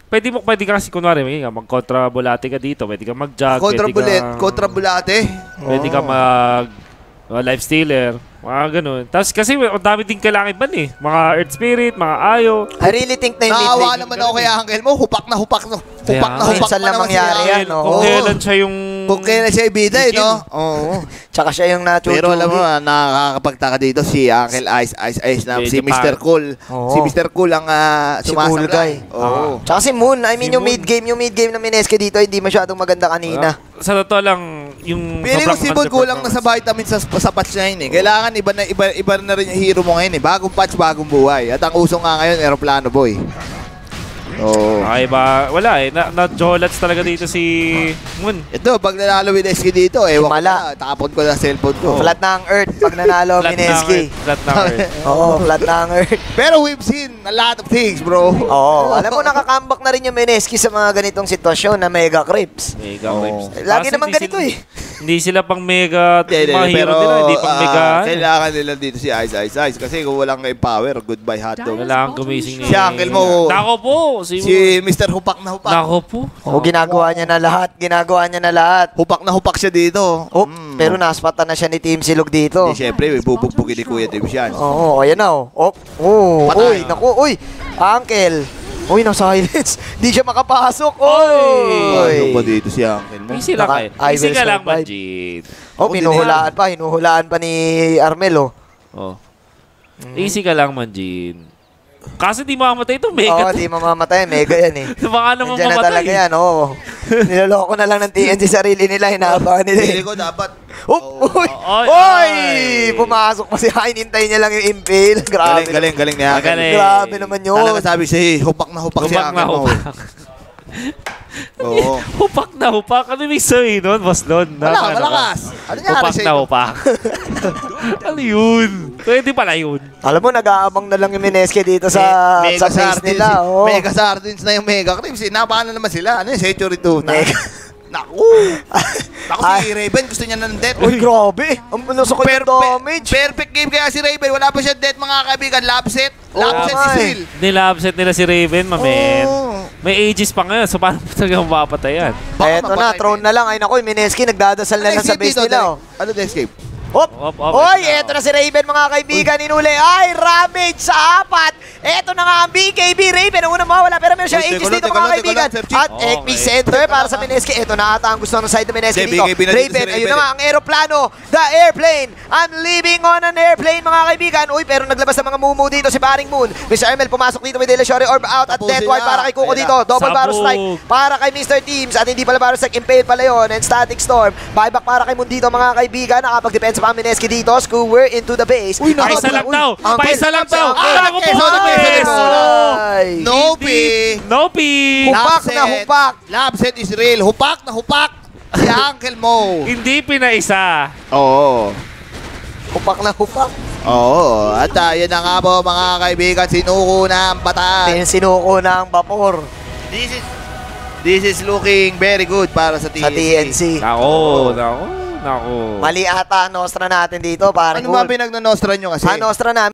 [SPEAKER 2] pwede ka kasi kunwari, mag-kontra bulate ka dito, pwede ka mag-jug,
[SPEAKER 4] Kontra bulate.
[SPEAKER 2] Pwede ka life stealer, mga ganun. Tapos kasi ang dami din kailangan ban eh. Mga Earth Spirit, mga Ayo.
[SPEAKER 1] I really think na yung
[SPEAKER 4] Naawa naman ako kay Uncle mo. Hupak na hupak
[SPEAKER 1] minsan lang mangyari yan.
[SPEAKER 2] Kung kailan siya yung...
[SPEAKER 4] Kung kailan siya ibida eh, no? Oo.
[SPEAKER 1] Tsaka siya yung natutuloy.
[SPEAKER 5] Pero alam mo, nakakapagtaka dito si Uncle Ice na si Mr. Cool. Si Mr. Cool ang
[SPEAKER 1] si Cool guy.
[SPEAKER 5] Oo.
[SPEAKER 1] Tsaka si Moon, I mean yung mid-game na Mineski dito, hindi masyadong maganda kanina.
[SPEAKER 2] Sa totoo lang, yung...
[SPEAKER 4] Pili ko si Moon kulang na sa vitamins sa patch na yun eh. Kailangan iba na rin yung hero mo ngayon eh. Bagong patch, bagong buhay. At ang uso nga ngayon, Aeroplano Boy.
[SPEAKER 5] Oh.
[SPEAKER 2] Okay ba? Wala eh. Na-jolats talaga dito si Moon.
[SPEAKER 5] Ito, pag nanalo Mineski dito,
[SPEAKER 1] Mala.
[SPEAKER 5] tapon ko na cellphone ko.
[SPEAKER 1] Flat na ang Earth pag nanalo Mineski.
[SPEAKER 2] Flat na ang Earth.
[SPEAKER 1] Oo, flat na ang Earth.
[SPEAKER 4] Pero we've seen a lot of things, bro.
[SPEAKER 1] Oo, alam mo, nakakambak na rin yung Mineski sa mga ganitong sitwasyon na mega creeps.
[SPEAKER 2] Mega creeps.
[SPEAKER 1] Lagi naman ganito eh.
[SPEAKER 2] Hindi sila pang mega, mga hero nila, hindi pang mega.
[SPEAKER 5] Kailangan nila dito si Ice. Kasi kung walang empower, goodbye hotdog.
[SPEAKER 2] Kailangan gumising
[SPEAKER 4] Si Uncle mo.
[SPEAKER 2] Nako po.
[SPEAKER 4] Si Mr. Hupak na Hupak.
[SPEAKER 2] Nako po.
[SPEAKER 1] Ginagawa niya na lahat.
[SPEAKER 4] Hupak na hupak siya dito.
[SPEAKER 1] Pero naspatan na siya ni Team Silog dito.
[SPEAKER 5] Siyempre, may bubugbugin ni Kuya Dibs yan.
[SPEAKER 1] Oo, ayan na. Uy, naku, uy. Uncle. Uy, silence. Di siya makapasok.
[SPEAKER 5] Ano ba dito si Uncle mo?
[SPEAKER 2] Easy lang kayo.
[SPEAKER 1] I
[SPEAKER 2] Easy
[SPEAKER 1] will
[SPEAKER 2] ka lang,
[SPEAKER 1] survive.
[SPEAKER 2] Majid.
[SPEAKER 1] Hinuhulaan pa ni Armel,
[SPEAKER 2] Easy ka lang, Manjin. Kasi di mamamatay ito, mega.
[SPEAKER 1] di mamamatay. Mega yan eh.
[SPEAKER 2] Baka naman
[SPEAKER 1] Nandiyan na
[SPEAKER 2] mamatay.
[SPEAKER 1] talaga yan, Niloloko na lang ng TNC sarili nila. Hinaabangan nila.
[SPEAKER 4] Pili ko dapat.
[SPEAKER 1] Uy! Pumasok pa siya. Hinintay niya lang yung impale. Grabe.
[SPEAKER 4] Galing ni Uncle.
[SPEAKER 2] Magaling.
[SPEAKER 1] Grabe naman yun.
[SPEAKER 4] Talaga sabi siya, hupak na hupak si
[SPEAKER 2] Hupak na
[SPEAKER 4] Uncle mo.
[SPEAKER 2] hupak.
[SPEAKER 4] Oo.
[SPEAKER 2] Hupak na hupak. Ano yung sabi nun, Boss Lon?
[SPEAKER 4] Malakas. Ano nangyari
[SPEAKER 2] Hupak
[SPEAKER 4] sa'yo?
[SPEAKER 2] na hupak. Ano yun? Pwede pala yun.
[SPEAKER 1] Alam mo, nag-aabang na lang yung Mineski dito sa base nila.
[SPEAKER 4] Mega Sardines na yung Mega Creeps. Napaano naman sila? Ano yung Century 2? Naku! Naku si Raven, gusto niya ng death.
[SPEAKER 1] Uy, grabe. Ang nasakot yung damage.
[SPEAKER 4] Perfect game kaya si Raven. Wala pa siya death, mga kaibigan. Lapset. Lapset si Sil.
[SPEAKER 2] Nila-upset nila si Raven, mamen. May ages pa ngayon, so paano talaga mapapatay yan?
[SPEAKER 1] Eto na, throne na lang. Ay naku, yung Mineski nagdadasal na lang sa base nila.
[SPEAKER 4] Ano the escape?
[SPEAKER 1] Hop! Hoy, eto na si Raven, mga kaibigan. Inuli. Ay, Ramage sa 4. Eto na nga ang BKB. Raven, ang unang mawala. Pero meron siya ages dito, mga kaibigan. At XP Center para sa Mineski. Eto na ata ang gusto ng side ng Mineski dito. Raven, ayun na nga ang aeroplano. The airplane. I'm living on an airplane, mga kaibigan. Uy, pero naglabas ng mga mumu dito si Paring Moon. Mr. Emel pumasok dito with Delashore Orb out at Deathward para kay Kuko dito. Double Barrel Strike para kay Mr. Teams. At hindi pala Barrel Strike, Impale pala yun. And Static Storm. Buyback para kay Moon dito, mga kaibigan. Nakapag-depensa pa ang Mineski dito. Skewer into the base.
[SPEAKER 2] Uy, paisa lang daw. Paisa lang daw. Ako po. Nopi.
[SPEAKER 1] Hupak na hupak.
[SPEAKER 4] Lapset is real. Hupak na hupak. Si Uncle Mo.
[SPEAKER 2] Hindi pinaisa.
[SPEAKER 5] Oo.
[SPEAKER 1] Hupak na hupak.
[SPEAKER 5] Oo.
[SPEAKER 4] At yan na nga po, mga kaibigan. Sinuko na ang bataan.
[SPEAKER 1] Sinuko na ang vapor.
[SPEAKER 5] This is looking very good para sa TNC.
[SPEAKER 1] Sa TNC.
[SPEAKER 2] Nako.
[SPEAKER 1] Mali ata ang nostra natin dito. Parang
[SPEAKER 4] Ano ba pinagnonostra nyo kasi?
[SPEAKER 1] Ang nostra namin.